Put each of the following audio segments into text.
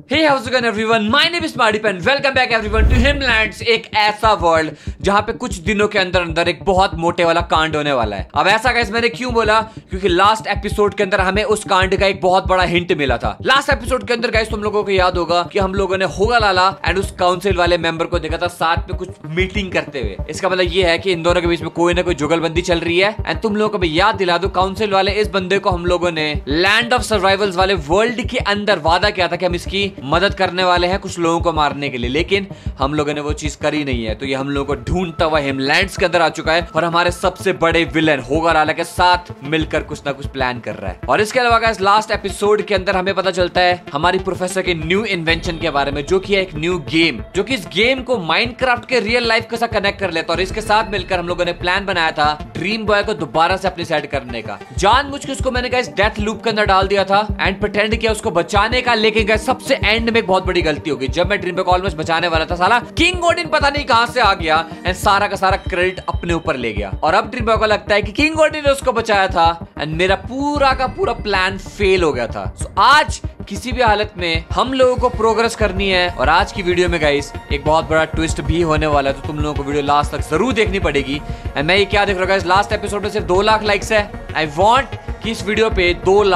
Hey, how's it going everyone? My name is Smartypen. Welcome back everyone to Himlands, एक ऐसा world जहाँ पे कुछ दिनों के अंदर अंदर एक बहुत मोटे वाला कांड होने वाला है। अब ऐसा गाइस मैंने क्यों बोला, क्योंकि लास्ट एपिसोड के अंदर हमें उस कांड का एक बहुत बड़ा हिंट मिला था। लास्ट एपिसोड के अंदर गाइस तुम लोगों को याद होगा कि हम लोगों ने होगा लाला एंड उस काउंसिल वाले मेंबर को देखा था साथ में कुछ मीटिंग करते हुए। इसका मतलब ये है कि इन दोनों के बीच में कोई ना कोई जुगलबंदी चल रही है। एंड तुम लोगों को भी याद दिला दो, काउंसिल वाले इस बंदे को हम लोगों ने लैंड ऑफ सर्वाइवल्स वाले वर्ल्ड के अंदर वादा किया था कि हम इसकी मदद करने वाले हैं कुछ लोगों को मारने के लिए, लेकिन हम लोगों ने वो चीज करी नहीं है। तो ये हम लोगों को ढूंढता हुआ हिमलैंड्स के अंदर आ चुका है और हमारे सबसे बड़े विलेन होगा लाला के साथ मिलकर कुछ ना कुछ प्लान कर रहा है। और इसके अलावा गाइस लास्ट एपिसोड के अंदर हमें पता चलता है हमारी प्रोफेसर के न्यू इन्वेंशन के बारे में, जो कि है एक न्यू गेम, जो कि इस गेम को माइनक्राफ्ट के रियल लाइफ के साथ कनेक्ट कर लेता है। और इसके साथ मिलकर हम लोगों ने प्लान बनाया था ड्रीम बॉय को दोबारा से अपनी साइड करने का। जानबूझ के उसको मैंने गाइस डेथ लूप के अंदर डाल दिया था एंड प्रिटेंड किया उसको बचाने का, लेकिन गाइस सबसे एंड में एक बहुत बड़ी गलती होगी। जब मैं ड्रीम बॉय को ऑलमोस्ट बचाने वाला था, साला किंग ओडिन पता नहीं कहां से आ गया एंड सारा का सारा क्रेडिट अपने ऊपर ले गया। और अब ड्रीम बॉय को लगता है कि किंग ओडिन ने उसको बचाया था एंड मेरा पूरा का पूरा प्लान फेल हो गया था। सो आज किसी भी हालत में हम लोगों को प्रोग्रेस करनी है और आज की वीडियो में गाइस एक बहुत बड़ा ट्विस्ट भी होने वाला है, तो तुम लोगों को वीडियो लास्ट तक जरूर देखनी पड़ेगी। एंड मैं ये क्या देख रहा हूँ गाइस, लास्ट एपिसोड में सिर्फ 2 लाख लाइक्स है। आई वांट कि इस वीडियो पे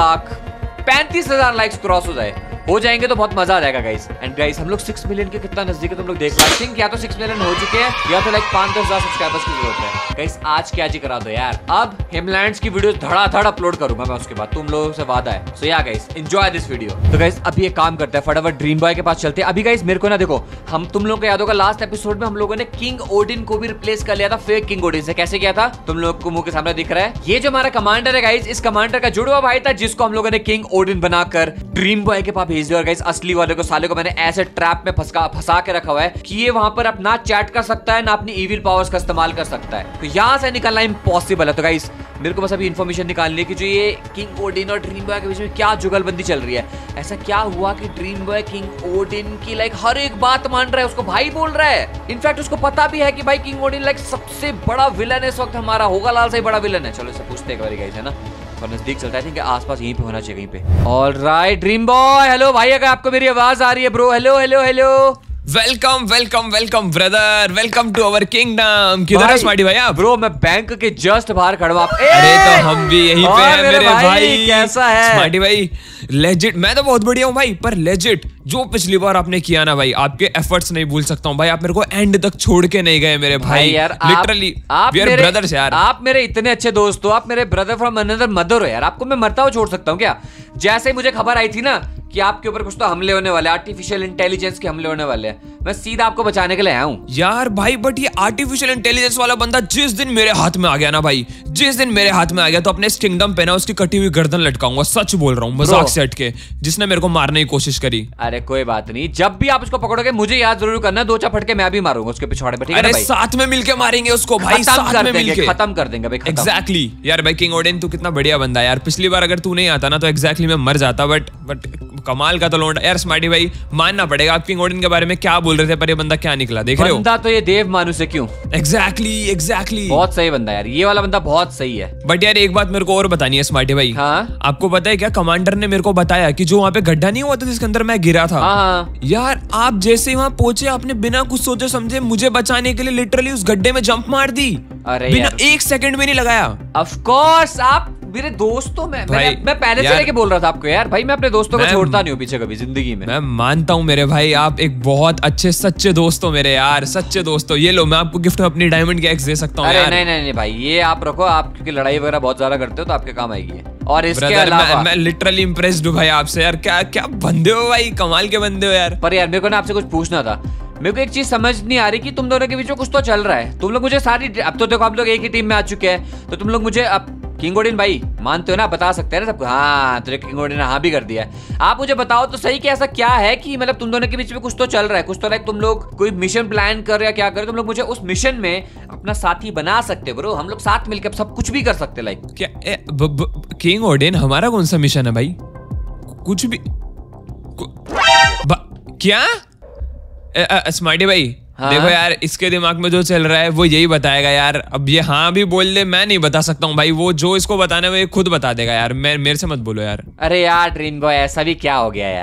2,35,000 लाइक्स क्रॉस हो जाएंगे तो बहुत मजा आ जाएगा गाइस। एंड गाइस हम लोग 6 मिलियन के कितना नजदीक है तुम लोग देख लो। आई थिंक या तो 6 मिलियन हो चुके हैं या तो लाइक 5-10,000 सब्सक्राइबर्स की जरूरत है गाइस। आज की आज ही करा दो यार। अब हिमलैंड्स की वीडियो धड़ाधड़ अपलोड करूंगा मैं उसके बाद, तुम लोगों से वादा है। सो या गाइस एंजॉय दिस वीडियो। तो गाइस अभी एक काम करते हैं, फटाफट ड्रीम बॉय के पास चलते हैं। अभी गाइस मेरे को ना देखो, हम तुम लोगों को याद होगा लास्ट एपिसोड में हम लोगों ने किंग ओडिन को भी रिप्लेस कर लिया था फेक किंग ओडिन से। कैसे किया था तुम लोग को मुंह के सामने दिख रहा है। ये जो हमारा कमांडर है गाइस, इस कमांडर का जुड़वा भाई था जिसको हम लोगों ने किंग ओडिन बनाकर ड्रीम बॉय के पास भेज दिया। और गाइस असली वाले को साले को मैंने ऐसे ट्रैप में फंसा के रखा हुआ है कि ये वहां पर अपना चैट कर सकता है ना अपनी इविल पावर्स का इस्तेमाल कर सकता है। तो यहां से निकलना इम्पॉसिबल है। तो गाइस मेरे को बस अभी इन्फॉर्मेशन निकालनी है कि जो ये किंग ओडिन और ड्रीम बॉय के बीच में क्या जुगलबंदी चल रही है। ऐसा क्या हुआ कि ड्रीम बॉय किंग ओडिन की लाइक हर एक बात मान रहा है, उसको भाई बोल रहा है। इनफैक्ट उसको पता भी है कि भाई किंग ओडिन लाइक सबसे बड़ा विलन है इस वक्त, हमारा होगा लाल से ही बड़ा विलन है। चलो इसे पूछते एक बार गाइस, है ना, और नजदीक चलता है, आसपास यहीं पे होना चाहिए कहीं पे। ऑलराइट ड्रीम बॉय, हेलो भाई, अगर आपको मेरी आवाज आ रही है bro, hello hello hello. Welcome welcome welcome brother, welcome to our kingdom. किधर है स्मार्टी भाई आप? ब्रो मैं बैंक के जस्ट बाहर खड़ा हूं। अरे तो हम भी यहीं पे हैं मेरे भाई। कैसा है स्मार्टी भाई? लेजिट मैं तो बहुत बढ़िया हूँ भाई, पर लेजिट जो पिछली बार आपने किया ना भाई, आपके एफर्ट्स नहीं भूल सकता हूँ भाई। आप मेरे को एंड तक छोड़ के नहीं गए मेरे भाई यार। लिटरली वी आर ब्रदर्स यार। आप मेरे इतने अच्छे दोस्त हो, आप मेरे ब्रदर फ्रॉम अनदर मदर हो यार। आपको मैं मरता हुआ छोड़ सकता हूँ क्या? जैसे ही मुझे खबर आई थी ना कि आपके ऊपर कुछ तो हमले होने वाले, आर्टिफिशियल इंटेलिजेंस के हमले होने वाले हैं, मैं सीधा आपको बचाने के लिए आया हूँ यार भाई। बट ये आर्टिफिशियल इंटेलिजेंस वाला बंदा जिस दिन मेरे हाथ में आ गया ना भाई, जिस दिन मेरे हाथ में आ गया तो अपने इस किंगडम पे ना उसकी कटी हुई गर्दन लटकाऊंगा। सच बोल रहा हूँ, मजाक से हट के, जिसने मेरे को मारने की कोशिश करी। अरे कोई बात नहीं, जब भी आप उसको पकड़ोगे मुझे याद जरूर करना, 2 चपटके मैं भी मारूंगा उसके पिछवाड़े पे, ठीक है भाई? साथ में मिलके मारेंगे उसको भाई, साथ में मिलके खत्म कर देंगे भाई। एग्जैक्टली यार भाई, किंग ओडिन तू कितना बढ़िया बंदा यार। पिछली बार अगर तू नहीं आता ना तो एग्जैक्टली मैं मर जाता। बट कमाल का तो लौंडा यार। स्मार्टी भाई मानना पड़ेगा, आप किंग ओडिन के बारे में क्या बोल रहे थे, पर ये बंदा क्या निकला, देख रहे हो? बंदा तो ये देव मानुष है। क्यों? एग्जैक्टली बहुत सही बंदा यार, ये वाला बंदा बहुत सही है। बट यार एक बात मेरे को और बतानी है स्मार्टी भाई। हाँ? आपको पता है क्या, कमांडर ने मेरे को बताया कि जो वहाँ पे गड्ढा नहीं हुआ था जिसके अंदर मैं गिरा था। हाँ। यार आप जैसे वहाँ पहुंचे, आपने बिना कुछ सोचे समझे मुझे बचाने के लिए लिटरली उस गड्ढे में जंप मार दी। अरे बिना 1 सेकंड भी नहीं लगाया। ऑफ कोर्स आप मेरे दोस्तों में, मैं पहले से लेके बोल रहा था आपको यार भाई, मैं अपने दोस्तों को छोड़ता नहीं हूँ पीछे कभी जिंदगी में। मैं मानता हूँ मेरे भाई, आप एक बहुत अच्छे सच्चे दोस्त हो मेरे यार, सच्चे दोस्त हो। ये लो मैं आपको गिफ्ट में अपनी डायमंड की एक्स दे सकता हूँ यार। नहीं भाई, ये आप रखो, आप क्योंकि लड़ाई वगैरह बहुत ज्यादा करते हो तो आपके काम आएगी। और इसके अलावा मैं लिटरली इम्प्रेस्ड हूँ भाई आपसे यार। क्या बंदे हो भाई, कमाल के बंदे हो यार। पर यार मेरे को ना आपसे कुछ पूछना था। मेरे को एक चीज समझ नहीं आ रही कि तुम दोनों के बीच में कुछ तो चल रहा है। तुम लोग मुझे सारी, अब तो देखो आप लोग एक ही टीम में आ चुके हैं, तो तुम लोग मुझे अब किंग ओडिन भाई मानते हो ना, बता सकते हैं ना सबको? हाँ, तो किंग ओडिन ने हाँ भी कर दिया है। आप मुझे बताओ तो सही कि ऐसा क्या है कि मतलब तुम दोनों के बीच में कुछ तो चल रहा है, कुछ तो लाइक तुम लोग कोई मिशन प्लान कर रहे हो, क्या कर रहे हो तुम लोग? मुझे उस मिशन में अपना साथी बना सकते ब्रो, हम लोग साथ मिलकर सब कुछ भी कर सकते। लाइक क्या किंग ओडिन हमारा कौन सा मिशन है भाई? कुछ भी क्या? स्मार्टी भाई हाँ? देखो यार इसके दिमाग में जो चल रहा है वो यही बताएगा यार। अब ये हाँ भी बोल दे, मैं नहीं बता सकता हूँ भाई, वो जो इसको बताना है वो खुद बता देगा यार। मेरे से मत बोलो यार। अरे यार ड्रीम बॉय ऐसा भी क्या हो गया यार?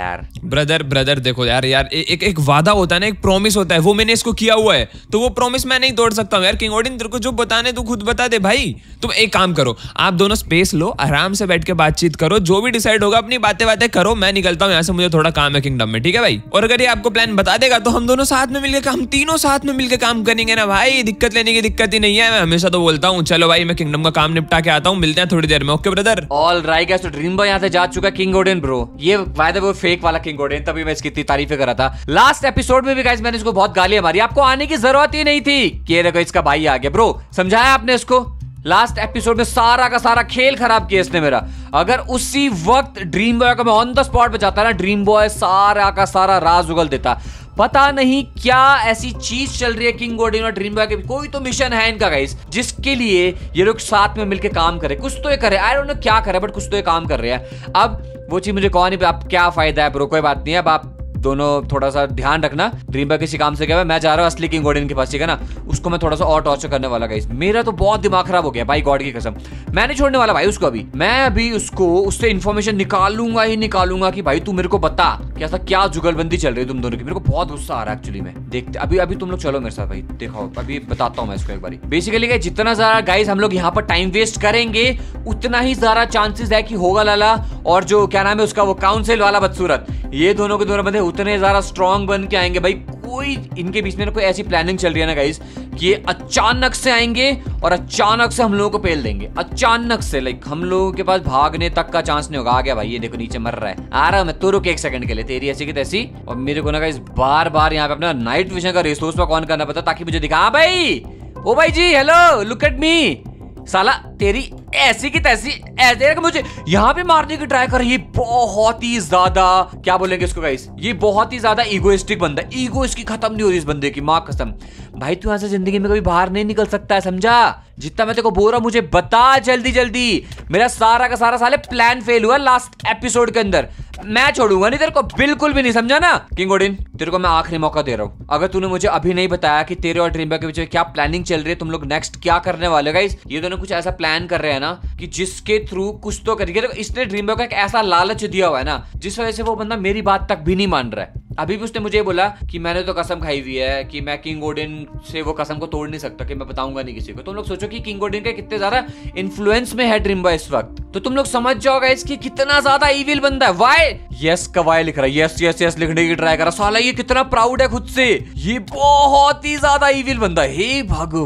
ब्रदर देखो यार एक वादा होता है ना, एक प्रॉमिस होता है, वो मैंने इसको किया हुआ है, तो वो प्रॉमिस मैं नहीं तोड़ सकता हूँ यार। किंग ओडिन तेरे को जो बताने तू खुद बता दे भाई। तुम एक काम करो, आप दोनों स्पेस लो, आराम से बैठ के बातचीत करो, जो भी डिसाइड होगा अपनी बातें करो, मैं निकलता हूँ यहाँ से, मुझे थोड़ा काम है किंगडम में, ठीक है भाई। और अगर ये आपको प्लान बता देगा तो हम दोनों साथ में मिलकर, हम तीनों साथ में मिलकर काम करेंगे ना भाई, दिक्कत लेने की दिक्कत ही नहीं है। मैं हमेशा तो बोलता हूँ चलो भाई मैं किंगडम का काम निपटा के आता हूँ, मिलते हैं थोड़ी देर में, okay brother. All right guys, तो ड्रीम बॉय यहाँ से जा चुका है किंग ओडिन ब्रो। ये वायदा वो फेक वाला किंग ओडिन, तभी मैं इसकी इतनी तारीफें कर रहा था। लास्ट एपिसोड में भी गाइस मैंने इसको बहुत गालियां मारी, आपको आने की जरूरत ही नहीं थी। ये देखो इसका भाई आ गया ब्रो, समझाया आपने इसको। लास्ट एपिसोड में सारा का सारा खेल खराब किया इसने मेरा। अगर उसी वक्त ड्रीम बॉय को मैं ऑन द स्पॉट पे जाता ना, ड्रीम बॉय सारा का सारा राज उगल देता। पता नहीं क्या ऐसी चीज चल रही है किंग ओडिन और ड्रीम बॉय के, कोई तो मिशन है इनका गाइस, जिसके लिए ये लोग साथ में मिलकर काम करे, कुछ तो ये करे, आई डोंट नो क्या करे, बट कुछ तो ये काम कर रहे हैं। अब वो चीज मुझे कौन नहीं, आप क्या फायदा है ब्रो, कोई बात नहीं है। अब आप दोनों थोड़ा सा ध्यान रखना, ड्रीम बॉय किसी काम से गया, मैं जा रहा हूँ असली किंग ओडिन के पास, ठीक है ना। उसको मैं थोड़ा सा और टॉर्चर करने वाला गाइस। मेरा तो बहुत दिमाग खराब हो गया भाई, गॉड की कसम। मैं नहीं छोड़ने वाला भाई उसको अभी। मैं अभी उसको उससे इन्फॉर्मेशन निकालूंगा ही निकालूंगा कि भाई तू मेरे को बता कि ऐसा क्या जुगलबंदी चल रही है तुम दोनों की। मेरे को बहुत गुस्सा आ रहा है एक्चुअली में। देखते अभी तुम लोग चलो मेरे साथ भाई, देखो अभी बताता हूँ मैं इसको एक बारी। बेसिकली जितना ज्यादा गाइस हम लोग यहाँ पर टाइम वेस्ट करेंगे, उतना ही ज्यादा चांसेस है कि होगा लाला और जो क्या नाम है उसका, वो काउंसिल वाला बदसूरत, ये दोनों के दोनों बंदे उतने ज्यादा स्ट्रॉन्ग बन के आएंगे भाई। कोई इनके बीच में कोई ऐसी प्लानिंग चल रही है ना गाइस कि ये अचानक से आएंगे और अचानक से हम लोगों को पेल देंगे, अचानक से। लाइक हम लोगों के पास भागने तक का चांस नहीं होगा। आ गया भाई, ये देखो नीचे मर रहा है। आ रहा मैं, तो रुक एक सेकंड के लिए, तेरी ऐसी की तैसी। और मेरे को ना गाइस बार बार यहाँ पे अपना नाइट विजन का रिसोर्स पर ऑन करना पड़ता ताकि मुझे दिखा। हाँ भाई, ओ भाई जी, हेलो, लुक एट मी। साला तेरी ऐसी की तैसी ऐसे मुझे यहाँ पे मारने की ट्राई कर। ये बहुत ही ज्यादा क्या बोलेंगे इसको गाइस, ये बहुत ही ज्यादा ईगोइस्टिक बंदा है। ईगो इसकी खत्म नहीं हो रही इस बंदे की, माँ कसम। भाई तू यहाँ से जिंदगी में कभी बाहर नहीं निकल सकता है, समझा। जितना मैं तेरे को बोल रहा हूँ मुझे बता जल्दी जल्दी। मेरा सारा का सारा साले प्लान फेल हुआ लास्ट एपिसोड के अंदर। मैं छोड़ूंगा नहीं तेरे को, बिल्कुल भी नहीं, समझा ना। किंग ओडिन तेरे को मैं आखिरी मौका दे रहा हूँ। अगर तूने मुझे अभी नहीं बताया कि तेरे और ड्रीम बॉय के बीच में क्या प्लानिंग चल रही है, तुम लोग नेक्स्ट क्या करने वाले गाइस, ये दोनों कुछ ऐसा प्लान कर रहे हैं ना कि जिसके थ्रू कुछ तो करेंगे। तो इसने ड्रीम बॉय को एक ऐसा लालच दिया हुआ है ना, जिस वजह से वो बंदा मेरी बात तक भी नहीं मान रहा है। अभी भी उसने मुझे बोला कि मैंने तो कसम खाई हुई है कि मैं किंग ओडिन से वो कसम को तोड़ नहीं सकता, कि मैं बताऊंगा नहीं किसी को। तुम लोग सोचो कि किंग ओडिन का कितने ज्यादा इन्फ्लुएंस में है ड्रीम बॉय इस वक्त, तो तुम लोग समझ जाओगे इसकी कितना ज्यादा इविल बंदा है। वाई यस का वाई लिख रहा है, यस यस यस लिखने की ट्राई कर रहा। साला ये कितना प्राउड है खुद से, ये बहुत ही ज्यादा इविल बंदा है। हे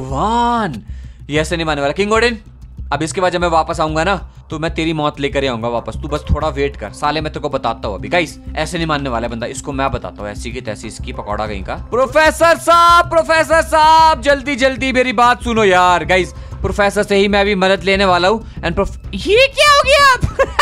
भगवान, ये ऐसे नहीं मानने वाला किंग ओडिन। अब इसके बाद जब मैं वापस आऊंगा ना तो मैं तेरी मौत लेकर आऊंगा वापस, तू बस थोड़ा वेट कर साले, मैं तेरे को बताता हूँ अभी। गाइस ऐसे नहीं मानने वाला बंदा, इसको मैं बताता हूँ ऐसी की तैसी इसकी पकौड़ा कहीं का। प्रोफेसर साहब जल्दी जल्दी मेरी बात सुनो यार। गाइस प्रोफेसर से ही मैं भी मदद लेने वाला हूँ। एंड ये क्या हो गया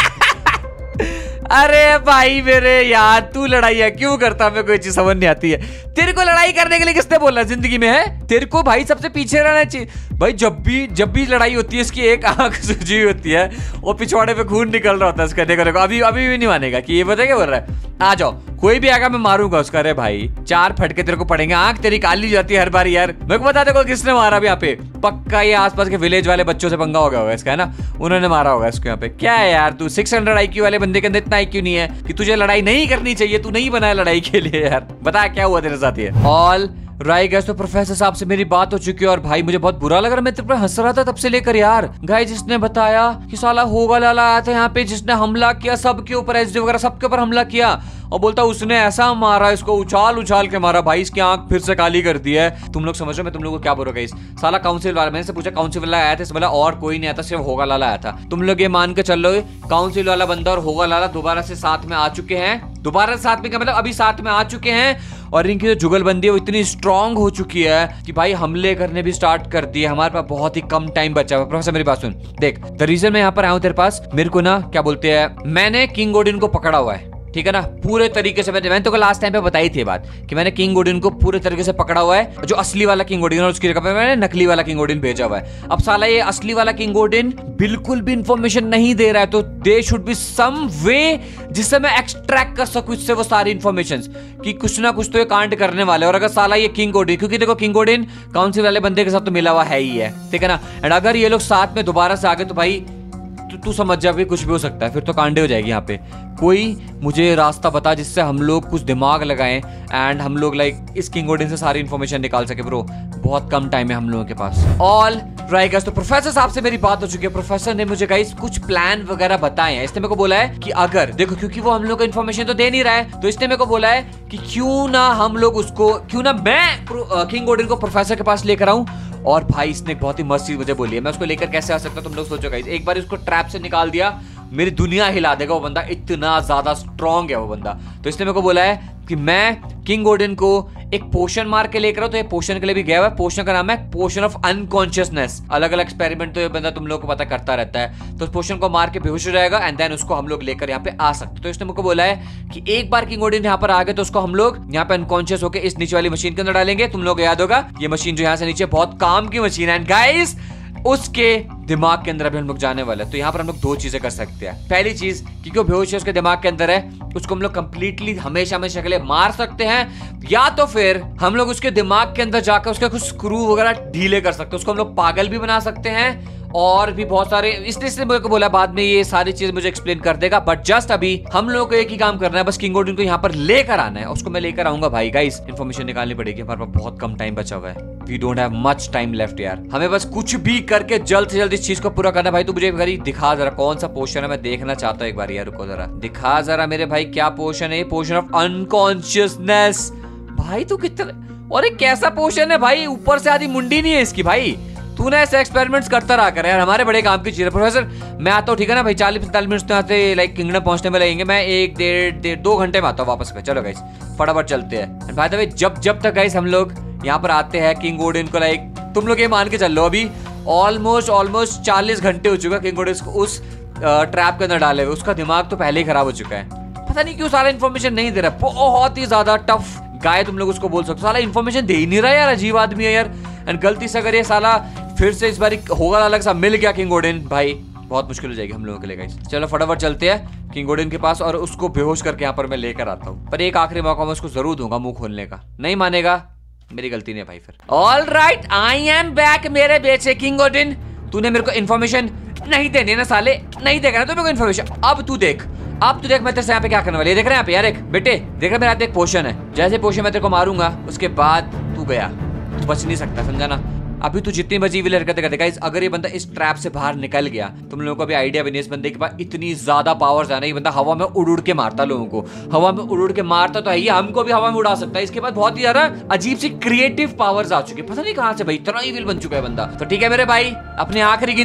अरे भाई मेरे यार, तू लड़ाई क्यों करता, मैं कोई चीज समझ नहीं आती है। तेरे को लड़ाई करने के लिए किसने बोला जिंदगी में है? तेरे को भाई सबसे पीछे रहना चाहिए भाई। जब भी लड़ाई होती है इसकी एक आंख सूजी हुई होती है और पिछवाड़े पे खून निकल रहा होता है इसका। देखो अभी भी नहीं मानेगा कि ये पता क्या बोल रहा है। आ जाओ, कोई भी आएगा मैं मारूंगा उसका। अरे भाई 4 फटके तेरे को पड़ेंगे, आंख तेरी काली जाती है हर बार यार। मेरे को बता देखो किसने मारा अभी यहाँ पे, पक्का ये आसपास के विलेज वाले बच्चों से पंगा हो गया होगा इसका, है ना, उन्होंने मारा होगा इसको यहाँ पे। क्या है यार तू 600 IQ वाले बंदे के अंदर इतना IQ नहीं है कि तुझे लड़ाई नहीं करनी चाहिए, तू नहीं बना है लड़ाई के लिए यार। बता क्या हुआ तेरे साथ ये। ऑल राइट गाइस, तो प्रोफेसर साहब से मेरी बात हो चुकी है और भाई मुझे बहुत बुरा लग रहा है। मैं तेरे पर हंस रहा था तब से लेकर यार। गाइस जिसने बताया कि साला होगा लाला आया था यहाँ पे, जिसने हमला किया सबके ऊपर, SD वगैरह सबके ऊपर हमला किया, और बोलता उसने ऐसा मारा इसको, उछाल के मारा भाई, इसकी आंख फिर से काली कर दी है। तुम लोग समझ रहे हो मैं तुम लोगों को क्या बोल रहा हूँ गाइस। साला काउंसिल वाला, मैंने से पूछा काउंसिल वाला आया था, बोला और कोई नहीं आया था, सिर्फ होगा लाला आया था। तुम लोग ये मान के चल लो काउंसिल वाला बंदा और होगा लाला दोबारा से साथ में आ चुके हैं। दोबारा साथ में क्या मतलब, अभी साथ में आ चुके हैं और इनकी जो जुगलबंदी है वो इतनी स्ट्रांग हो चुकी है कि भाई हमले करने भी स्टार्ट कर दिए। हमारे पास बहुत ही कम टाइम बचा है। प्रोफेसर मेरी बात सुन, देख द रीजन मैं यहाँ पर आया हूँ तेरे पास, मेरे को ना क्या बोलते हैं, मैंने किंग ओडिन को पकड़ा हुआ है, ठीक है ना, पूरे तरीके से। मैंने तो लास्ट टाइम पे बताई थी बात कि मैंने किंग ओडिन को पूरे तरीके से पकड़ा हुआ है। जो असली वाला किंग ओडिन और उसकी जगह पे मैंने नकली वाला किंग ओडिन भेजा हुआ है। अब साला ये असली वाला किंग ओडिन बिल्कुल भी इंफॉर्मेशन नहीं दे रहा है, तो दे शुड बी सम वे जिससे मैं एक्सट्रैक्ट कर सकूं इससे वो सारी इंफॉर्मेशन कि कुछ ना कुछ तो ये कांड करने वाले। और अगर साला ये किंग ओडिन, क्योंकि देखो किंग ओडिन काउंसिल वाले बंदे के साथ तो मिला हुआ है ही है, ठीक है ना, एंड अगर ये लोग साथ में दोबारा से आ गए तो भाई तू समझ जा कि कुछ भी हो सकता है, फिर तो कांडे हो जाएगी यहाँ पे। कोई मुझे रास्ता बता जिससे हम लोग कुछ दिमाग लगाएं एंड हम लोग लाइक इस किंग ओडिन से सारी इन्फॉर्मेशन निकाल सके ब्रो। बहुत कम टाइम है हम लोगों के पास। ऑल राइट गाइस, तो प्रोफेसर साहब से मेरी बात हो चुकी है। प्रोफेसर ने मुझे गाइस कुछ प्लान वगैरह बताए हैं। इसने मेरे को बोला है कि अगर देखो, क्योंकि वो हम लोग को इन्फॉर्मेशन तो दे नहीं रहा है, तो इसने मेरे को बोला है कि क्यों ना मैं किंग ओडिन को प्रोफेसर के पास लेकर आऊं। और भाई इसने एक बहुत ही मस्त चीज मुझे बोली है। मैं उसको लेकर कैसे आ सकता, तुम लोग सोचो गाइस। एक बार उसको ट्रैप से निकाल दिया, मेरी दुनिया हिला देगा वो बंदा, इतना ज्यादा स्ट्रॉन्ग है वो बंदा। तो इसने मेरे को बोला है कि मैं किंग ओडिन को एक पोशन मार के लेकर आओ। तो ये पोशन के लिए भी गया हुआ है। पोशन का नाम है पोशन ऑफ अनकॉन्शियसनेस। अलग अलग एक्सपेरिमेंट तो ये बंदा तुम लोग को पता करता रहता है। तो उस पोशन को मार के बेहोश हो जाएगा एंड देन उसको हम लोग लेकर यहाँ पे आ सकते। तो इसने मुझको बोला है कि एक बार किंग ओडिन यहाँ पर आ गए तो उसको हम लोग यहाँ पे अनकॉन्शियस होकर इस नीचे वाली मशीन के अंदर डालेंगे। तुम लोग याद होगा ये मशीन जो यहाँ से नीचे बहुत काम की मशीन है। एंड गाइस उसके दिमाग के अंदर अभी हम लोग जाने वाले हैं। तो यहाँ पर हम लोग दो चीजें कर सकते हैं। पहली चीज, क्योंकि वो बेहोश है उसके दिमाग के अंदर है, उसको हम लोग कंप्लीटली हमेशा के लिए मार सकते हैं, या तो फिर हम लोग उसके दिमाग के अंदर जाकर उसके कुछ स्क्रू वगैरह ढीले कर सकते हैं। उसको हम लोग पागल भी बना सकते हैं और भी बहुत सारे। इसलिए मुझे को बोला बाद में ये सारी चीज मुझे एक्सप्लेन कर देगा। बट जस्ट अभी हम लोग को एक ही काम करना है, बस किंग ओडिन को यहाँ पर लेकर आना है। उसको मैं लेकर आऊंगा भाई। गाइस इन्फॉर्मेशन निकालनी पड़ेगी, हमारे पास बहुत कम टाइम बचा हुआ है। We don't have much time left यार। हमें बस कुछ भी करके जल्द से जल्द इस चीज को पूरा करना है। भाई तू मुझे एक दिखा जरा कौन सा पोशन है, मैं देखना चाहता हूँ एक बार यार। रुको जरा, दिखा जरा मेरे भाई क्या पोशन है। Potion of unconsciousness. भाई तू कितना, और कैसा पोशन है भाई, ऊपर से आधी मुंडी नहीं है इसकी भाई। तूने ऐसे एक्सपेरिमेंट्स करता रहा कर यार, हमारे बड़े काम की चीज है। प्रोफेसर मैं आता हूँ, ठीक है ना भाई। 40-45 मिनट तो आते लाइक किंगडम पहुंचने में लगेंगे। मैं 1-1.5-2 घंटे में आता हूँ वापस। चलो गाइस फटाफट चलते हैं। भाई भाई जब तक गाइस हम लोग यहाँ पर आते हैं किंग ओडिन को, लाइक तुम लोग ये मान के चल लो अभी ऑलमोस्ट 40 घंटे हो चुका है किंग ओडिन को उस ट्रैप के अंदर डाले हुए। उसका दिमाग तो पहले ही खराब हो चुका है। पता नहीं क्यों सारा इन्फॉर्मेशन नहीं दे रहा। बहुत ही ज्यादा टफ गाय तुम लोग उसको बोल सकते हो। साला इन्फॉर्मेशन दे ही नहीं रहा यार, अजीब आदमी है यार। एंड गलती से अगर ये साला फिर से इस बार होगा अलग सा मिल गया किंग ओडिन, भाई बहुत मुश्किल हो जाएगी हम लोगों के लिए गाइस। चलो फटाफट चलते हैं किंग ओडिन के पास और उसको बेहोश करके यहाँ पर मैं लेकर आता हूँ। पर एक आखिरी मौका मैं उसको जरूर दूंगा मुंह खोलने का। नहीं मानेगा, मेरी गलती नहीं है भाई। फिर all right, I am back मेरे बेचे किंग ओडिन। तूने मेरे को इन्फॉर्मेशन नहीं देनी ना साले, नहीं देगा ना तो मेरे को इन्फॉर्मेशन। अब तू देख मैं तेरे से यहाँ पे क्या करने वाली है, देख रहे हैं यहाँ पे यार। एक बेटे देख रहे मेरे हाथ एक पोशन है। जैसे पोशन मैं तेरे को मारूंगा उसके बाद तू गया, तू बच नहीं सकता, समझा ना। अभी तू जितनी बची हुई हरकतें करते गाइस, अगर ये बंदा इस ट्रैप से बाहर निकल गया, तुम लोगों को भी आइडिया भी नहीं इस बंदे के पास इतनी ज्यादा पावर्स है ना। ये बंदा हवा में उड़ के मारता लोगों को, हवा में उड़ के मारता तो है ही, हमको भी हवा में उड़ा सकता है। इसके बाद बहुत ही ज्यादा अजीब सी क्रिएटिव पावर्स आ चुकी है, पता नहीं कहां से भाई, इतना ईविल बन चुका है बंदा। तो ठीक है मेरे भाई, अपने आखिरी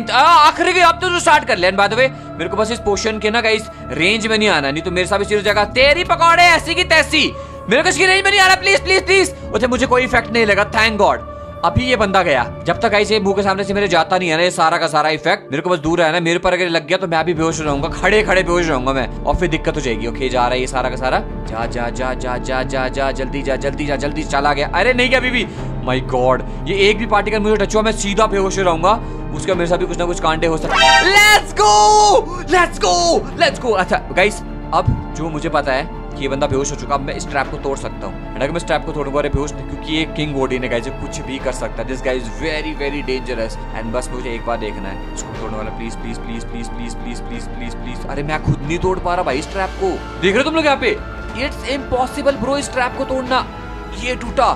अब तो स्टार्ट कर ले। बाय द वे मेरे को बस इस पोशन के ना गाइस रेंज में नहीं आना, नहीं तो मेरे साथ भी सीरियस जाएगा। तेरी पकौड़े ऐसी की तैसी, मेरे को इसकी रेंज में नहीं आ रहा, प्लीज प्लीज प्लीज। उसे मुझे कोई इफेक्ट नहीं लगा, थैंक गॉड। अभी ये बंदा गया। जब तक ऐसे मुंह के सामने से मेरे जाता नहीं है ना ये सारा का सारा इफेक्ट, मेरे को बस दूर है ना। मेरे पर अगर लग गया तो मैं भी बेहोश रहूंगा, खड़े खड़े बेहोश रहूंगा मैं, और फिर दिक्कत हो जाएगी। ओके जा रहा है ये सारा का सारा। जा जा जा जा जा जा जा जल्दी जा जल्दी जा जल्दी। चला गया। अरे नहीं गया अभी भी। माय गॉड, ये एक भी पार्टिकल मुझे टच हुआ मैं सीधा बेहोश रहूंगा। उसका मेरे साथ भी कुछ ना कुछ कांडे हो सकते हैं। Let's go let's go let's go. अच्छा गाइस, अब जो मुझे पता है कि ये बंदा बेहोश हो चुका, अब मैं इस ट्रैप को तोड़ सकता हूँ। अगर मैं इस ट्रैप को तोड़ूंगा अरे बेहोश, क्योंकि ये किंग ओडिन है गाइस, कुछ भी कर सकता है। This guy is very very dangerous. And बस मुझे एक बार देखना है इसको तोड़ने वाला। Please please please please please please please please please. अरे मैं खुद नहीं तोड़ पा रहा भाई इस ट्रैप को। देख रहे हो तुम लोग यहाँ पे, इट्स इम्पॉसिबल ब्रो इस ट्रैप को तोड़ना। ये टूटा।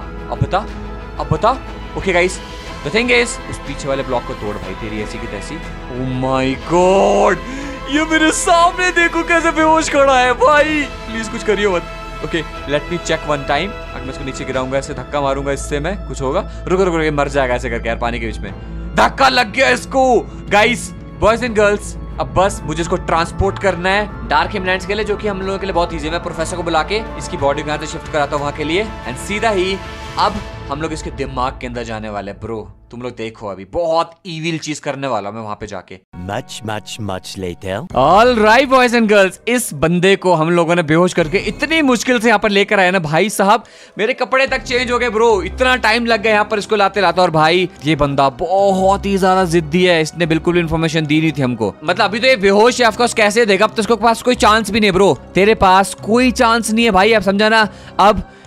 अब बता। Okay guys, the thing is उस पीछे वाले ब्लॉक को तोड़ भाई, तेरी ऐसी की तैसी। ओह माय गॉड, ये मेरे सामने देखो कैसे बेहोश खड़ा है भाई। प्लीज कुछ करियो मत। Okay let me check one time. अगर मैं इसको नीचे गिराऊंगा, ऐसे धक्का मारूंगा, इससे मैं कुछ होगा। रुको ये मर जाएगा ऐसे करके यार, पानी के बीच में धक्का लग गया इसको। गाइस बॉयज एंड गर्ल्स, अब बस मुझे इसको ट्रांसपोर्ट करना है डार्क हिमलैंड्स के लिए, जो कि हम लोगों के लिए बहुत ईजी है। मैं प्रोफेसर को बुला के इसकी बॉडी को यहाँ से शिफ्ट कराता हूँ वहां के लिए, एंड सीधा ही अब हम लोग इसके दिमाग के अंदर जाने वाले हैं। ब्रो तुम लोग देखो, अभी बहुत इविल चीज करने वाला मैं वहां पे जाके। Much later. All right, boys and girls, इस बंदे को हम लोगों ने बेहोश करके इतनी मुश्किल से यहाँ पर लेकर आए ना भाई साहब, मेरे कपड़े तक चेंज हो गए ब्रो। इतना टाइम लग गया यहाँ पर इसको लाते लाते। और भाई ये बंदा बहुत ही ज्यादा जिद्दी है, इसने बिल्कुल भी इन्फॉर्मेशन दी नहीं थी हमको। मतलब अभी तो ये बेहोश है, ऑफ कोर्स कैसे देगा, अब तो इसके पास कोई चांस भी नहीं ब्रो। तेरे पास कोई चांस नहीं है भाई, अब समझा ना। अब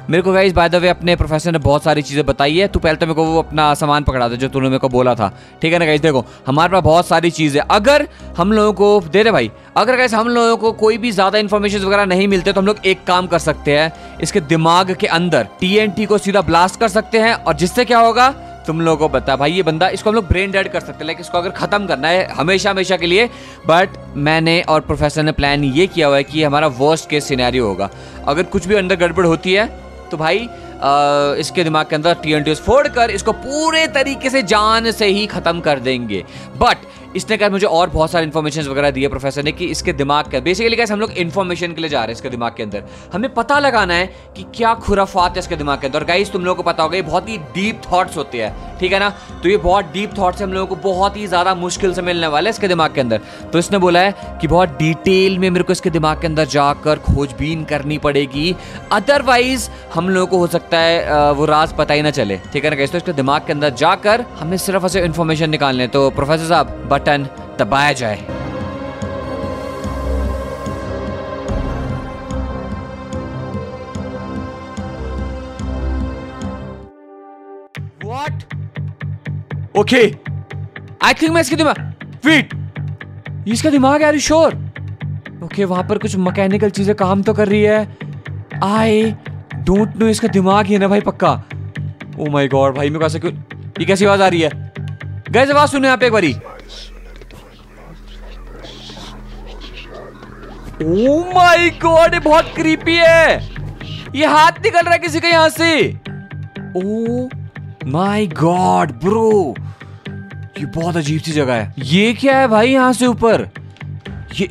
मेरे को गाइस बाय द वे अपने प्रोफेसर ने बहुत सारी चीज़ें बताई है। तू पहले तो मेरे को वो अपना सामान पकड़ा दे जो तूने मेरे को बोला था, ठीक है ना गाइस। देखो हमारे पास बहुत सारी चीज़ें, अगर हम लोगों को दे दे भाई, अगर गाइस हम लोगों को कोई भी ज़्यादा इन्फॉर्मेशन वगैरह नहीं मिलते तो हम लोग एक काम कर सकते हैं, इसके दिमाग के अंदर TNT को सीधा ब्लास्ट कर सकते हैं और जिससे क्या होगा तुम लोगों को बता भाई, ये बंदा, इसको हम लोग ब्रेन डेड कर सकते हैं, लाइक इसको अगर खत्म करना है हमेशा हमेशा के लिए। बट मैंने और प्रोफेसर ने प्लान ये किया हुआ है कि हमारा वर्स्ट केस सिनेरियो होगा। अगर कुछ भी अंदर गड़बड़ होती है तो भाई इसके दिमाग के अंदर TNT फोड़ कर इसको पूरे तरीके से जान से ही खत्म कर देंगे। बट इसने कहा मुझे और बहुत सारी इन्फॉर्मेशन वगैरह दी है प्रोफेसर ने कि इसके दिमाग के बेसिकली कैसे हम लोग इन्फॉर्मेशन के लिए जा रहे हैं इसके दिमाग के अंदर, हमें पता लगाना है कि क्या खुराफात है इसके दिमाग के अंदर। गाइस तुम लोगों को पता होगा ये बहुत ही डीप थॉट्स होते हैं, ठीक है ना। तो ये बहुत डीप थॉट्स हम लोगों को बहुत ही ज्यादा मुश्किल से मिलने वाले हैं इसके दिमाग के अंदर। तो इसने बोला है कि बहुत डिटेल में मेरे को इसके दिमाग के अंदर जाकर खोजबीन करनी पड़ेगी, अदरवाइज हम लोगों को हो सकता है वो राज पता ही ना चले, ठीक है ना गाइस। तो इसके दिमाग के अंदर जाकर हमें सिर्फ ऐसे इन्फॉर्मेशन निकालने। तो प्रोफेसर साहब बटन दबाया जाए। What? Okay. I think मैं इसके दिमाग, Wait. ये इसका दिमाग है, are you sure? Okay, वहां पर कुछ मैकेनिकल चीजें काम तो कर रही है। I don't know, इसका दिमाग ही है ना भाई पक्का। Oh my God भाई, मेरे को ऐसा क्यों, ये कैसी आवाज आ रही है? गाइस आवाज सुनो यहाँ पे एक बारी। Oh my God, ये बहुत क्रीपी है, ये हाथ निकल रहा है किसी का यहां से। Oh my God ब्रो, ये बहुत अजीब सी जगह है। ये क्या है भाई यहाँ से ऊपर? ये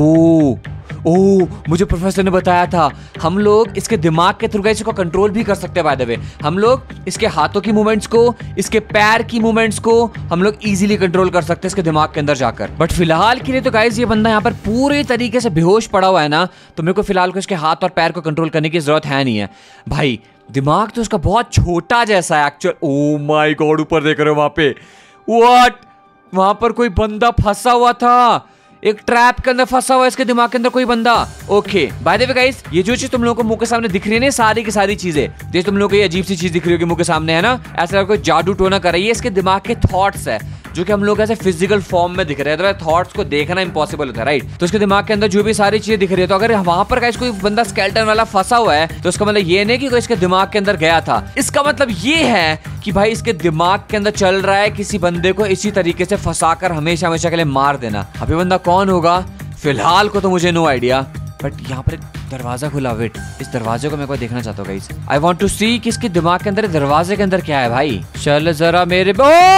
मुझे प्रोफेसर ने बताया था हम लोग इसके दिमाग के थ्रू इसको कंट्रोल भी कर सकते हैं। बाय द वे हम लोग इसके हाथों की मूवमेंट्स को, इसके पैर की मूवमेंट्स को हम लोग इजीली कंट्रोल कर सकते हैं इसके दिमाग के अंदर जाकर। बट फिलहाल के लिए तो गाइस ये बंदा यहाँ पर पूरे तरीके से बेहोश पड़ा हुआ है ना, तो मेरे को फिलहाल को इसके हाथ और पैर को कंट्रोल करने की जरूरत है नहीं है भाई। दिमाग तो उसका बहुत छोटा जैसा है एक्चुअल। ओ माय गॉड, ऊपर देख रहे हो वहां पे, व्हाट, वहां पर कोई बंदा फंसा हुआ था, एक ट्रैप के अंदर फंसा हुआ है इसके दिमाग के अंदर कोई बंदा। Okay by the way guys, ये जो चीज तुम लोगों को मुंह के सामने दिख रही है ना, सारी की सारी चीजें, जैसे तुम लोगों को ये अजीब सी चीज दिख रही होगी मुंह के सामने है ना, ऐसा कोई जादू टोना कर रही है, इसके दिमाग के थॉट्स है जो कि हम लोग ऐसे फिजिकल फॉर्म में दिख रहे हैं। तो थॉट्स को देखना इंपॉसिबल होता है, राइट। तो इसके दिमाग के अंदर जो भी सारी चीजें दिख रही है, तो अगर वहां पर गाइस कोई बंदा स्केलेटन वाला फंसा हुआ है तो इसका मतलब ये नहीं कि कोई इसके दिमाग के अंदर गया था, इसका मतलब ये है कि भाई इसके दिमाग के अंदर चल रहा है किसी बंदे को इसी तरीके से फंसाकर हमेशा हमेशा के लिए मार देना। अब ये बंदा कौन होगा फिलहाल को तो मुझे नो आइडिया, बट यहाँ पर एक दरवाजा खुला। वेट, इस दरवाजे को मैं को देखना चाहता हूँ guys. I want to see कि इसके दिमाग के अंदर दरवाजे के अंदर क्या है भाई। चल जरा मेरे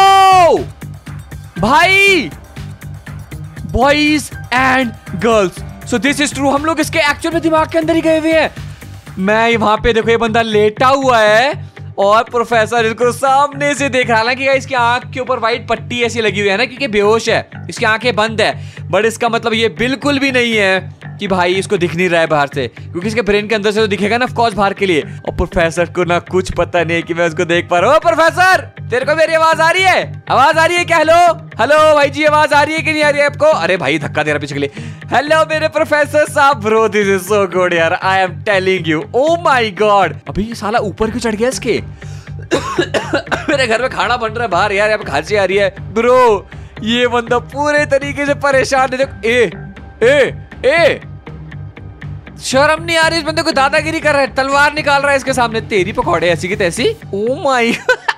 भाई, boys and girls, so this is true, हम लोग इसके एक्चुअल में दिमाग के अंदर ही गए हुए हैं। मैं वहां पे देखो ये बंदा लेटा हुआ है और प्रोफेसर इसको सामने से देख रहा है। हालांकि इसकी आंख के ऊपर व्हाइट पट्टी ऐसी लगी हुई है ना, क्योंकि बेहोश है, इसकी आंखें बंद है। बट इसका मतलब ये बिल्कुल भी नहीं है कि भाई इसको दिख नहीं रहा है बाहर से, क्योंकि इसके ब्रेन के अंदर से तो दिखेगा ना ऑफ कोर्स बाहर के लिए। और प्रोफेसर को ना कुछ पता नहीं है कि मैं उसको देख पा रहा हूँ। प्रोफेसर तेरे को मेरी आवाज आ रही है? आवाज आ रही है क्या? हेलो हेलो भाई जी, आवाज आ रही है कि नहीं आ रही है आपको? अरे भाई धक्का दे रहा पीछे के लिए। हेलो मेरे प्रोफेसर साहब, bro this is so good यार, I am telling you. Oh my god, अभी ये साला ऊपर क्यों चढ़ गया इसके? मेरे घर में खाना बन रहा है बाहर यार, यहाँ पे खांसी आ रही है। ब्रो ये बंदा पूरे तरीके से परेशान है। ए शर्म नहीं आ रही इस बंदे को, दादागिरी कर रहा है, तलवार निकाल रहा है इसके सामने। तेरी पकौड़े ऐसी की तैसी। Oh my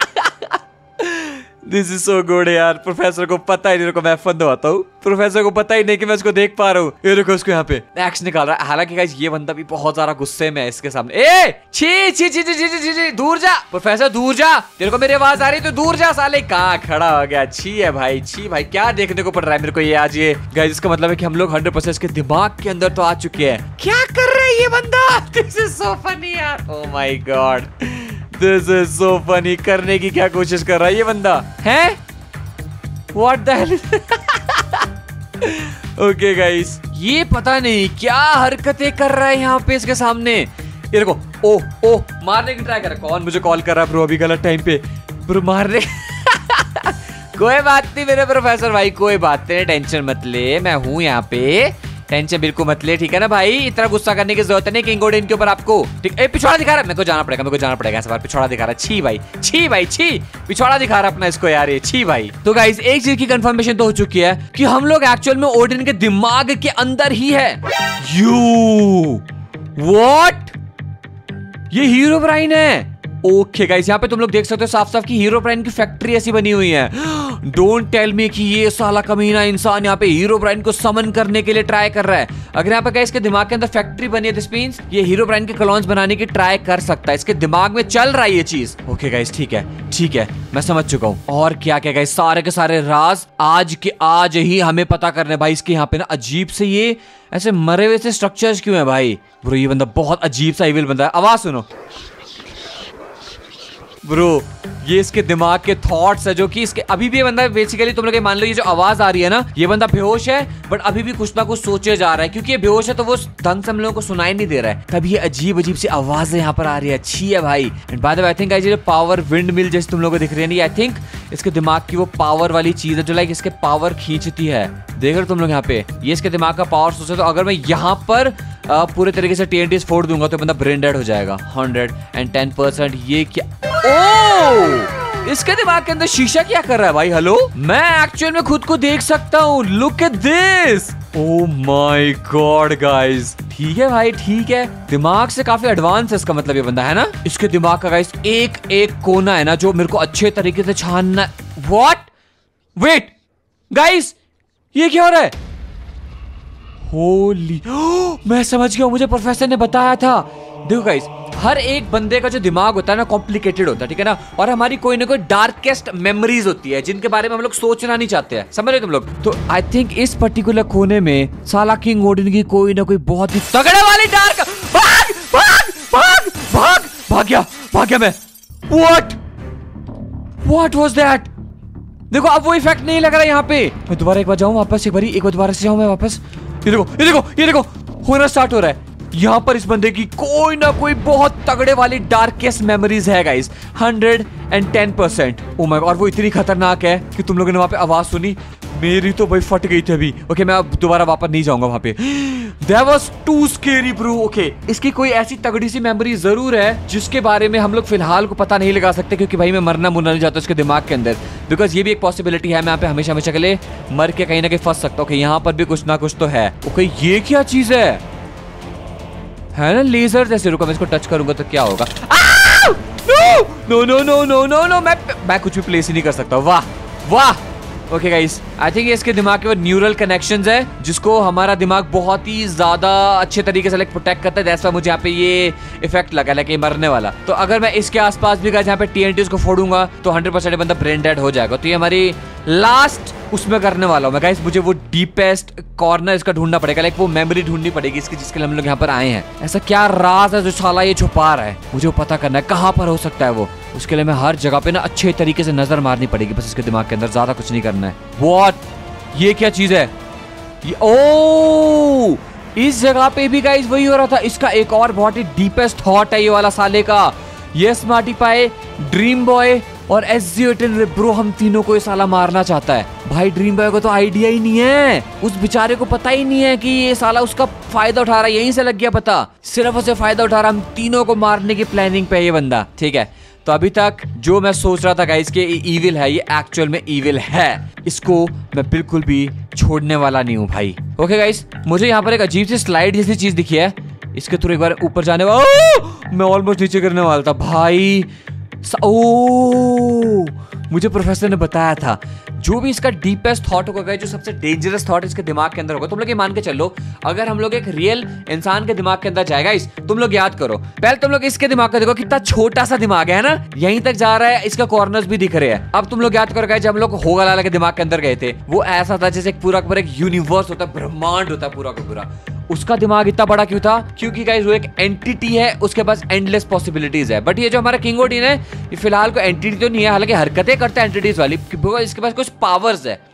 this is so good यार। प्रोफेसर को पता ही नहीं, को मैं फन दबाता हूँ, प्रोफेसर को पता ही नहीं कि मैं उसको देख पा रहा हूँ। ये देखो उसको यहाँ पे एक्स निकाल रहा है। हालांकि गाइस ये बंदा भी बहुत ज्यादा गुस्से में है इसके सामने। ए छी छी छी छी छी छी, दूर जा प्रोफेसर, दूर जा, तेरे को मेरी आवाज आ रही तो दूर जा। साले कहाँ खड़ा हो गया? छी है भाई, छी भाई, क्या देखने को पड़ रहा है मेरे को ये आज। ये गाइस इसका मतलब है कि हम लोग 100% इसके दिमाग के अंदर तो आ चुके हैं। क्या कर रहा है ये बंदा? दिस इज सो फनी यार, oh my God this is so funny. करने की क्या कोशिश कर रहा है ये बंदा है? What the hell? Okay guys, ये पता नहीं क्या हरकतें कर रहा है यहाँ पे इसके सामने। ये देखो, ओ मारने की ट्राई कर रहा है। कौन मुझे कॉल कर रहा है ब्रो अभी गलत टाइम पे? ब्रो मारने कोई बात नहीं मेरे प्रोफेसर भाई, कोई बात नहीं, टेंशन मत ले, मैं हूँ यहाँ पे। टेंशन बिल्कुल मत ले, ठीक है ना भाई, इतना गुस्सा करने की जरूरत नहीं किंग ओडिन के ऊपर आपको, ठीक है। पिछवाड़ा दिखा रहा है, मेरे को जाना पड़ेगा इस बार, पिछवाड़ा दिखा रहा है, छी भाई छी, पिछवाड़ा दिखा रहा अपना इसको यार, ये छी भाई। तो गाइस एक चीज की कंफर्मेशन तो हो चुकी है कि हम लोग एक्चुअल में ओडिन के दिमाग के अंदर ही है। यू व्हाट, ये हीरोब्राइन है। ओके गाइस, यहाँ पे तुम लोग देख सकते हो साफ साफ कि हीरोब्राइन की फैक्ट्री ऐसी बनी हुई है। डोंट टेल मी कि ये साला कमीना इंसान यहाँ पे हीरोब्राइन को समन करने के लिए ट्राई कर रहा है। अगर यहाँ पे गाइस इसके दिमाग के अंदर फैक्ट्री बनी है, दिस मींस ये हीरोब्राइन के क्लोन्स बनाने की ट्राई कर सकता है, इसके दिमाग में चल रहा है ये चीज। ओके गाइस ठीक है, मैं समझ चुका हूँ। और क्या क्या गाइस, सारे के सारे राज आज के आज ही हमें पता करने भाई। इसके यहाँ पे ना अजीब से ये ऐसे मरे हुए से स्ट्रक्चर्स क्यों है भाई। ब्रो ये बंदा बहुत अजीब सा इविल बंदा है। आवाज सुनो ब्रो, ये इसके दिमाग के थॉट्स है जो कि इसके अभी भी ये बंदा बेसिकली तुम लोग मान लो ये जो आवाज आ रही है ना, ये बंदा बेहोश है बट अभी भी कुछ ना कुछ सोचे जा रहा है, क्योंकि ये बेहोश है तो वो ढंग से हम लोगों को सुनाई नहीं दे रहा है, तब ये अजीब अजीब सी आवाजें यहाँ पर आ रही है। अच्छी है भाई। And by the way I think ये पावर विंड मिल जैसे तुम लोगों को दिख रही है, आई थिंक इसके दिमाग की वो पावर वाली चीज है जो लाइक इसके पावर खींचती है। देख रहे तुम लोग यहाँ पे, ये इसके दिमाग का पावर सोचो तो अगर मैं यहाँ पर पूरे तरीके से TNTs फोड़ दूंगा तो बंदा ब्रेन डेड हो जाएगा 110%। ये क्या, ओ इसके दिमाग के अंदर शीशा क्या कर रहा है भाई। हेलो, मैं एक्चुअल में खुद को देख सकता हूँ, look at this. Oh my God guys, ठीक है भाई ठीक है, दिमाग से काफी एडवांस है इसका मतलब ये बंदा, है ना। इसके दिमाग का गाइस एक एक कोना है ना जो मेरे को अच्छे तरीके से छानना। व्हाट, वेट गाइस, ये क्या हो रहा है। होली, मैं समझ गया, मुझे प्रोफेसर ने बताया था। देखो गाइस, हर एक बंदे का जो दिमाग होता है ना कॉम्प्लिकेटेड होता है, ठीक है ना, और हमारी कोई ना कोई डार्केस्ट मेमोरीज होती है जिनके बारे में हम लोग सोचना नहीं चाहते हैं, समझ रहे तुम लोग। तो आई थिंक इस पर्टिकुलर कोने में साला किंग ओडिन की कोई ना कोई बहुत ही तगड़े वाली डार्क, भाग भाग भाग भाग भाग गया मैं। What was that. देखो अब वो इफेक्ट नहीं लग रहा यहाँ पे। मैं दोबारा एक बार जाऊं वापस, एक बार दोबारा से जाऊं मैं वापस। ये देखो होना स्टार्ट हो रहा है। यहाँ पर इस बंदे की कोई ना कोई बहुत तगड़े वाली डार्केस्ट मेमोरीज है गाइस, 110%। ओ माय गॉड, और वो इतनी खतरनाक है कि तुम लोगों ने वहां पे आवाज सुनी, मेरी तो भाई फट गई थी अभी। ओके मैं अब दोबारा वापस नहीं जाऊंगा वहां पे। That was too scary bro। Okay, इसकी कोई ऐसी तगड़ी सी मेमोरी जरूर है जिसके बारे में हम लोग फिलहाल को पता नहीं लगा सकते, क्योंकि भाई मैं मरना नहीं जाता उसके दिमाग के अंदर, बिकॉज ये भी एक पॉसिबिलिटी है, मैं यहाँ पे हमेशा के लिए मर के कहीं ना कहीं फंस सकता हूँ। ओके यहाँ पर भी कुछ ना कुछ तो है। ओके ये क्या चीज है ना, लेजर जैसे। रुको मैं इसको टच करूंगा तो क्या होगा। नो, मैं कुछ भी प्लेस ही नहीं कर सकता। वाह। ओके गाइस, आई थिंक इसके दिमाग के वो न्यूरल कनेक्शंस है जिसको हमारा दिमाग बहुत ही ज्यादा अच्छे तरीके से लाइक प्रोटेक्ट करता है। दैट्स व्हाई मुझे यहाँ पे ये इफेक्ट लगा लाइक मरने वाला। तो अगर मैं इसके आसपास भी गाइस यहाँ पे TNTs को फोड़ूंगा तो 100% बंदा ब्रेन डेड हो जाएगा। तो ये हमारी लास्ट उसमें करने वाला हूँ मैं गाइस। मुझे वो डीपेस्ट कॉर्नर इसका ढूंढना पड़ेगा, लाइक वो मेमोरी ढूंढनी पड़ेगी इसकी, जिसके लिए हम लोग यहाँ पर आए हैं। ऐसा क्या राज है जो साला ये छुपा रहा है, मुझे वो पता करना है कहाँ पर हो सकता है वो। उसके लिए मैं हर जगह पे ना अच्छे तरीके से नजर मारनी पड़ेगी बस इसके दिमाग के अंदर, ज्यादा कुछ नहीं करना है। व्हाट, ये क्या चीज है ये। ओ इस जगह पे भी गाइस वही हो रहा था। इसका एक और बहुत ही डीपेस्ट थॉट है ये वाला साले का। ये स्मार्टी पाए, ड्रीम बॉय और SG-18 ब्रो, हम तीनों को ये साला मारना चाहता है भाई। ड्रीम बॉय को तो आइडिया ही नहीं है, उस बेचारे को पता ही नहीं है कि ये साला उसका फायदा उठा रहा है, यहीं से लग गया पता, सिर्फ उसे फायदा उठा रहा। हम तीनों को मारने की प्लानिंग पे ये बंदा, ठीक है। तो अभी तक जो मैं सोच रहा था गाइस कि ये ईविल है, ये एक्चुअल में ईविल है। इसको मैं बिल्कुल भी छोड़ने वाला नहीं हूँ भाई। ओके गाइस, मुझे यहाँ पर एक अजीब सी स्लाइड जैसी चीज दिखी है, इसके थ्रू एक बार ऊपर जाने वाला, मैं ऑलमोस्ट नीचे गिरने वाला था भाई। ओ मुझे प्रोफेसर ने बताया था जो भी इसका डीपेस्ट थॉट होगा, जो सबसे डेंजरस थॉट इसके दिमाग के अंदर होगा, तुम लोग ये मान के चलो अगर हम लोग एक रियल इंसान के दिमाग के अंदर जाएगा इस, तुम लोग याद करो पहले तुम लोग इसके दिमाग का देखो कितना छोटा सा दिमाग है ना, यहीं तक जा रहा है, इसका कॉर्नर्स भी दिख रहे हैं। अब तुम लोग याद करो जब हम लोग होगा लाला के दिमाग के अंदर गए थे, वो ऐसा था जैसे पूरा का पूरा एक यूनिवर्स होता है, ब्रह्मांड होता है पूरा का पूरा। उसका दिमाग इतना बड़ा क्यों था? क्योंकि गाइस वो एक एंटिटी है, उसके पास एंडलेस पॉसिबिलिटीज है। बट ये जो हमारा किंग ओडिन है, ये फिलहाल को एंटिटी तो नहीं है, हालांकि हरकतें करता है एंटिटीज वाली, इसके पास कुछ पावर्स है।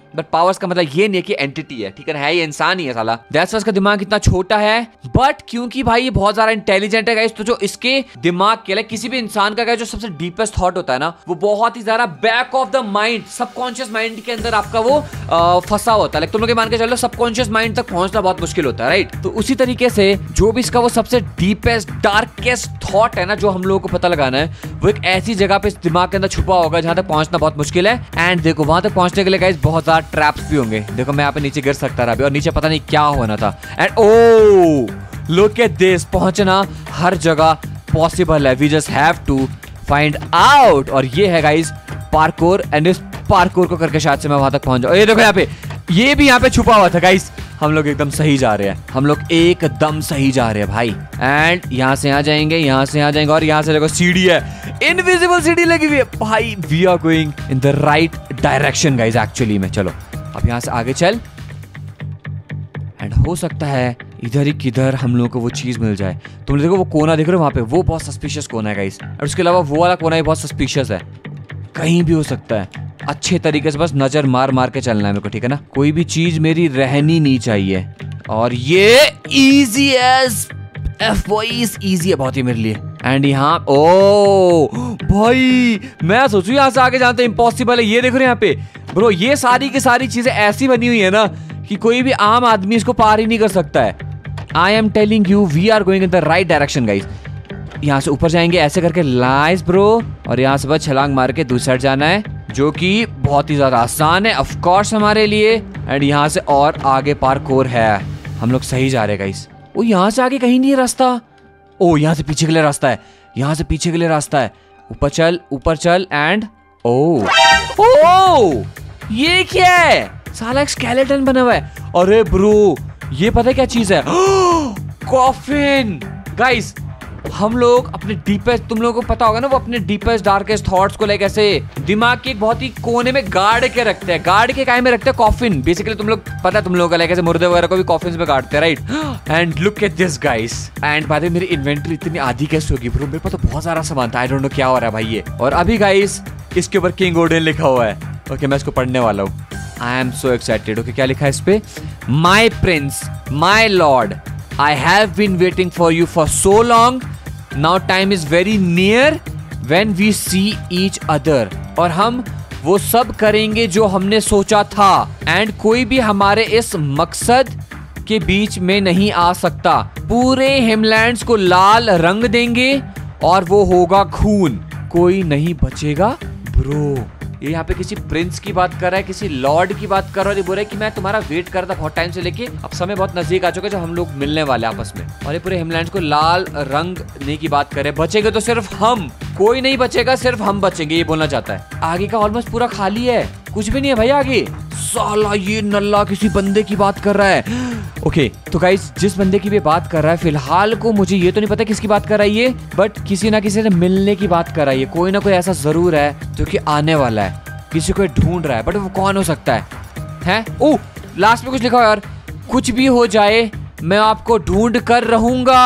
बट पावर्स का मतलब ये नहीं है कि एंटिटी है, ठीक है ये इंसान ही है साला। दैट्स व्हाई इसका दिमाग इतना छोटा है, बट क्योंकि भाई ये बहुत ज्यादा इंटेलिजेंट है गाइस, तो जो इसके दिमाग के लिए किसी भी इंसान का जो सबसे डीपेस्ट थॉट होता है ना, वो बहुत ही ज्यादा back of the mind, subconscious mind के अंदर आपका वो फंसा होता है। तुम लोग मान के चलो सबकॉन्शियस माइंड तक पहुंचना बहुत मुश्किल होता है, राइट? तो उसी तरीके से जो भी इसका वो सबसे डीपेस्ट डार्केस्ट थॉट है ना, जो हम लोगों को पता लगाना है, वो एक ऐसी जगह पे इस दिमाग के अंदर छुपा होगा जहां तक पहुंचना बहुत मुश्किल है। एंड देखो वहां तक पहुंचने के लिए गाइस बहुत ज्यादा ट्रैप्स भी होंगे। देखो मैं यहाँ पे नीचे गिर सकता रहा, और नीचे पता नहीं क्या होना था। And oh look at this, पहुंचना हर जगह पॉसिबल है, we just have to find out. और ये है गाइस पार्कोर, एंड इस पार्कोर को करके शायद से मैं वहां तक पहुंच जाऊं। ये देखो यहाँ पे, ये भी यहाँ पे छुपा हुआ था गाइस। हम लोग एकदम सही जा रहे हैं, हम लोग एकदम सही जा रहे हैं भाई। एंड यहाँ से आ जाएंगे, यहाँ से आ जाएंगे, और यहाँ से देखो सीढ़ी है, इनविजिबल सीढ़ी लगी हुई है भाई। We are going in the right direction guys actually में। चलो अब यहाँ से आगे चल, एंड हो सकता है इधर ही किधर हम लोगों को वो चीज मिल जाए। तुम देखो वो कोना देख रहे हो वहां पे, वो बहुत सस्पिशियस कोना है गाइस। और उसके अलावा वो वाला कोना भी बहुत सस्पिशियस है, कहीं भी हो सकता है। अच्छे तरीके से बस नजर मार मार के चलना है मेरे को, ठीक है ना? कोई भी चीज मेरी रहनी नहीं चाहिए। और ये इजी एज वॉइस, इजी है बहुत ही मेरे लिए। एंड यहाँ ओ भाई मैं सोचू यहाँ से आगे जानते इम्पॉसिबल है। ये देखो यहाँ पे ब्रो, ये सारी की सारी चीजें ऐसी बनी हुई है ना कि कोई भी आम आदमी इसको पार ही नहीं कर सकता है। I am telling you we are going in the right direction guys. यहाँ से ऊपर जाएंगे ऐसे करके, लाइस ब्रो, और यहाँ से बस छलांग मार के दूसरी साइड जाना है, जो कि बहुत ही ज्यादा आसान है ऑफ कोर्स हमारे लिए। एंड यहाँ से और आगे पार्कोर है, हम लोग सही जा रहे हैं गाइस। ओ यहाँ से आगे कहीं नहीं है रास्ता, ओ यहाँ से पीछे के लिए रास्ता है, यहाँ से पीछे के लिए रास्ता है। ऊपर चल एंड ओ ये क्या है? साला एक स्केलेटन बना हुआ है। अरे ब्रो ये पता है क्या चीज है? Coffin guys. हम लोग अपने डीपेस्ट, तुम लोगों को पता होगा ना, वो अपने डीपेस्ट डार्केस्ट थॉट्स को लाइक ऐसे दिमाग के एक बहुत ही कोने में गाड़ के रखते हैं। गाड़ के काय में रखते हैं? Coffin basically. तुम लोग पता है, तुम लोगों का लाइक ऐसे मुर्दे वगैरह को भी कॉफिन में गाड़ते हैं, right? And look at this guys. And बाद में मेरी इन्वेंटरी इतनी आधी कैसे होगी ब्रो? मेरे पास तो बहुत सारा सामान था, आई डोंट नो क्या हो रहा है भाई ये। और अभी गाइस इसके ऊपर किंग ओडिन लिखा हुआ है। ओके मैं इसको पढ़ने वाला हूँ। I am so excited. Okay क्या लिखा है इस पे? My prince, my lord, I have been waiting for you for so long, now time is very near when we see each other. और हम वो सब करेंगे जो हमने सोचा था, एंड कोई भी हमारे इस मकसद के बीच में नहीं आ सकता। पूरे हिमलैंड्स को लाल रंग देंगे और वो होगा खून, कोई नहीं बचेगा। ब्रो ये यहाँ पे किसी प्रिंस की बात कर रहा है, किसी लॉर्ड की बात कर रहा है। ये बोल रहा है कि मैं तुम्हारा वेट कर रहा था बहुत टाइम से, लेके अब समय बहुत नजदीक आ चुका है जब हम लोग मिलने वाले आपस में। और ये पूरे हिमलैंड को लाल रंग देने की बात करे। बचेंगे तो सिर्फ हम, कोई नहीं बचेगा, सिर्फ हम बचेंगे, ये बोलना चाहता है। आगे का ऑलमोस्ट पूरा खाली है, कुछ भी नहीं है भाई आगे। साला ये नल्ला किसी बंदे की बात कर रहा है। ओके तो गाइस जिस बंदे की भी बात कर रहा है, फिलहाल को मुझे ये तो नहीं पता किसकी बात कर रहा है ये, बट किसी ना किसी से मिलने की बात कर रहा है ये। कोई ना कोई ऐसा जरूर है जो कि आने वाला है, किसी को ढूंढ रहा है, बट वो कौन हो सकता है? ओह लास्ट में कुछ लिखा है यार, कुछ भी हो जाए मैं आपको ढूंढ कर रहूंगा।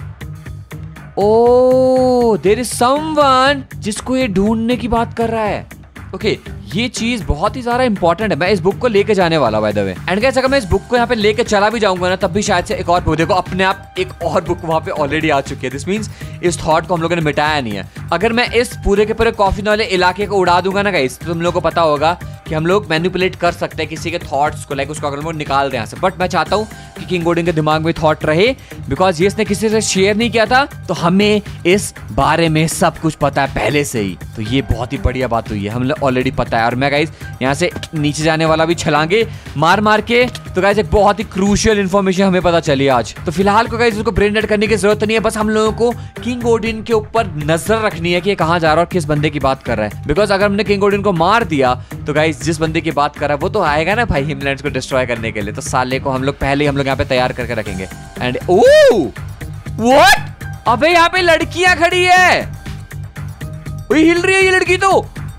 ओह देयर इज समवन जिसको ये ढूंढने की बात कर रहा है। ओके ये चीज बहुत ही ज्यादा इंपॉर्टेंट है। मैं इस बुक को लेके जाने वाला by the way. And guys अगर मैं इस बुक को यहाँ पे लेके चला भी जाऊंगा ना, तब भी शायद से एक और बुक, देखो अपने आप एक और बुक वहां पे ऑलरेडी आ चुकी है। दिस मींस इस थॉट को हम लोगों ने मिटाया नहीं है। अगर मैं इस पूरे के पूरे कॉफिन वाले इलाके को उड़ा दूंगा ना गाइस, तो तुम लोगों को पता होगा कि हम लोग मैनिपुलेट कर सकते हैं किसी के थॉट्स को, लाइक उसको अगर हम लोग निकाल दें यहाँ से। बट मैं चाहता हूँ कि किंग ओडिन के दिमाग में थॉट रहे, बिकॉज ये इसने किसी से शेयर नहीं किया था, तो हमें इस बारे में सब कुछ पता है पहले से ही। तो ये बहुत ही बढ़िया बात हुई है, हमें ऑलरेडी पता है। और मैं गाइस यहाँ से नीचे जाने वाला भी छलांगे मार मार के। तो गाइस एक बहुत ही क्रूशियल इन्फॉर्मेशन हमें पता चली आज। तो फिलहाल को गाइस उसको ब्रेन डेड करने की जरूरत नहीं है, बस हम लोगों को किंग ओडिन के ऊपर नजर रखनी है कि ये कहाँ जा रहा है और किस बंदे की बात कर रहा है। बिकॉज अगर हमने किंग ओडिन को मार दिया तो गाइस जिस बंदे की बात कर रहा है वो तो आएगा ना भाई हिमलैंड्स को डिस्ट्रॉय करने के लिए। तो साले को हम लोग पहले हम लोग यहाँ पे तैयार करके रखेंगे। एंड ओह व्हाट, अबे यहाँ पे लड़कियां खड़ी है, हिल रही है ये लड़की तो।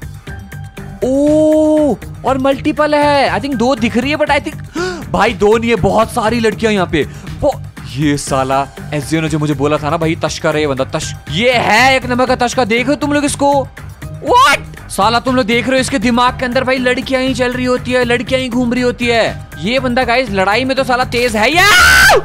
ओह और मल्टीपल है, आई थिंक 2 दिख रही है, बट आई थिंक भाई 2 नहीं है, बहुत सारी लड़कियां यहाँ पे। ये साला एसजीओ ने जो मुझे बोला था ना भाई, तस्कर है ये बंदा, ये है एक नंबर का तस्कर। देखो तुम लोग इसको, व्हाट साला तुम लोग देख रहे हो इसके दिमाग के अंदर भाई लड़कियां ही चल रही होती है, लड़कियां ही घूम रही होती है। ये बंदा गाइस लड़ाई में तो साला तेज है यार।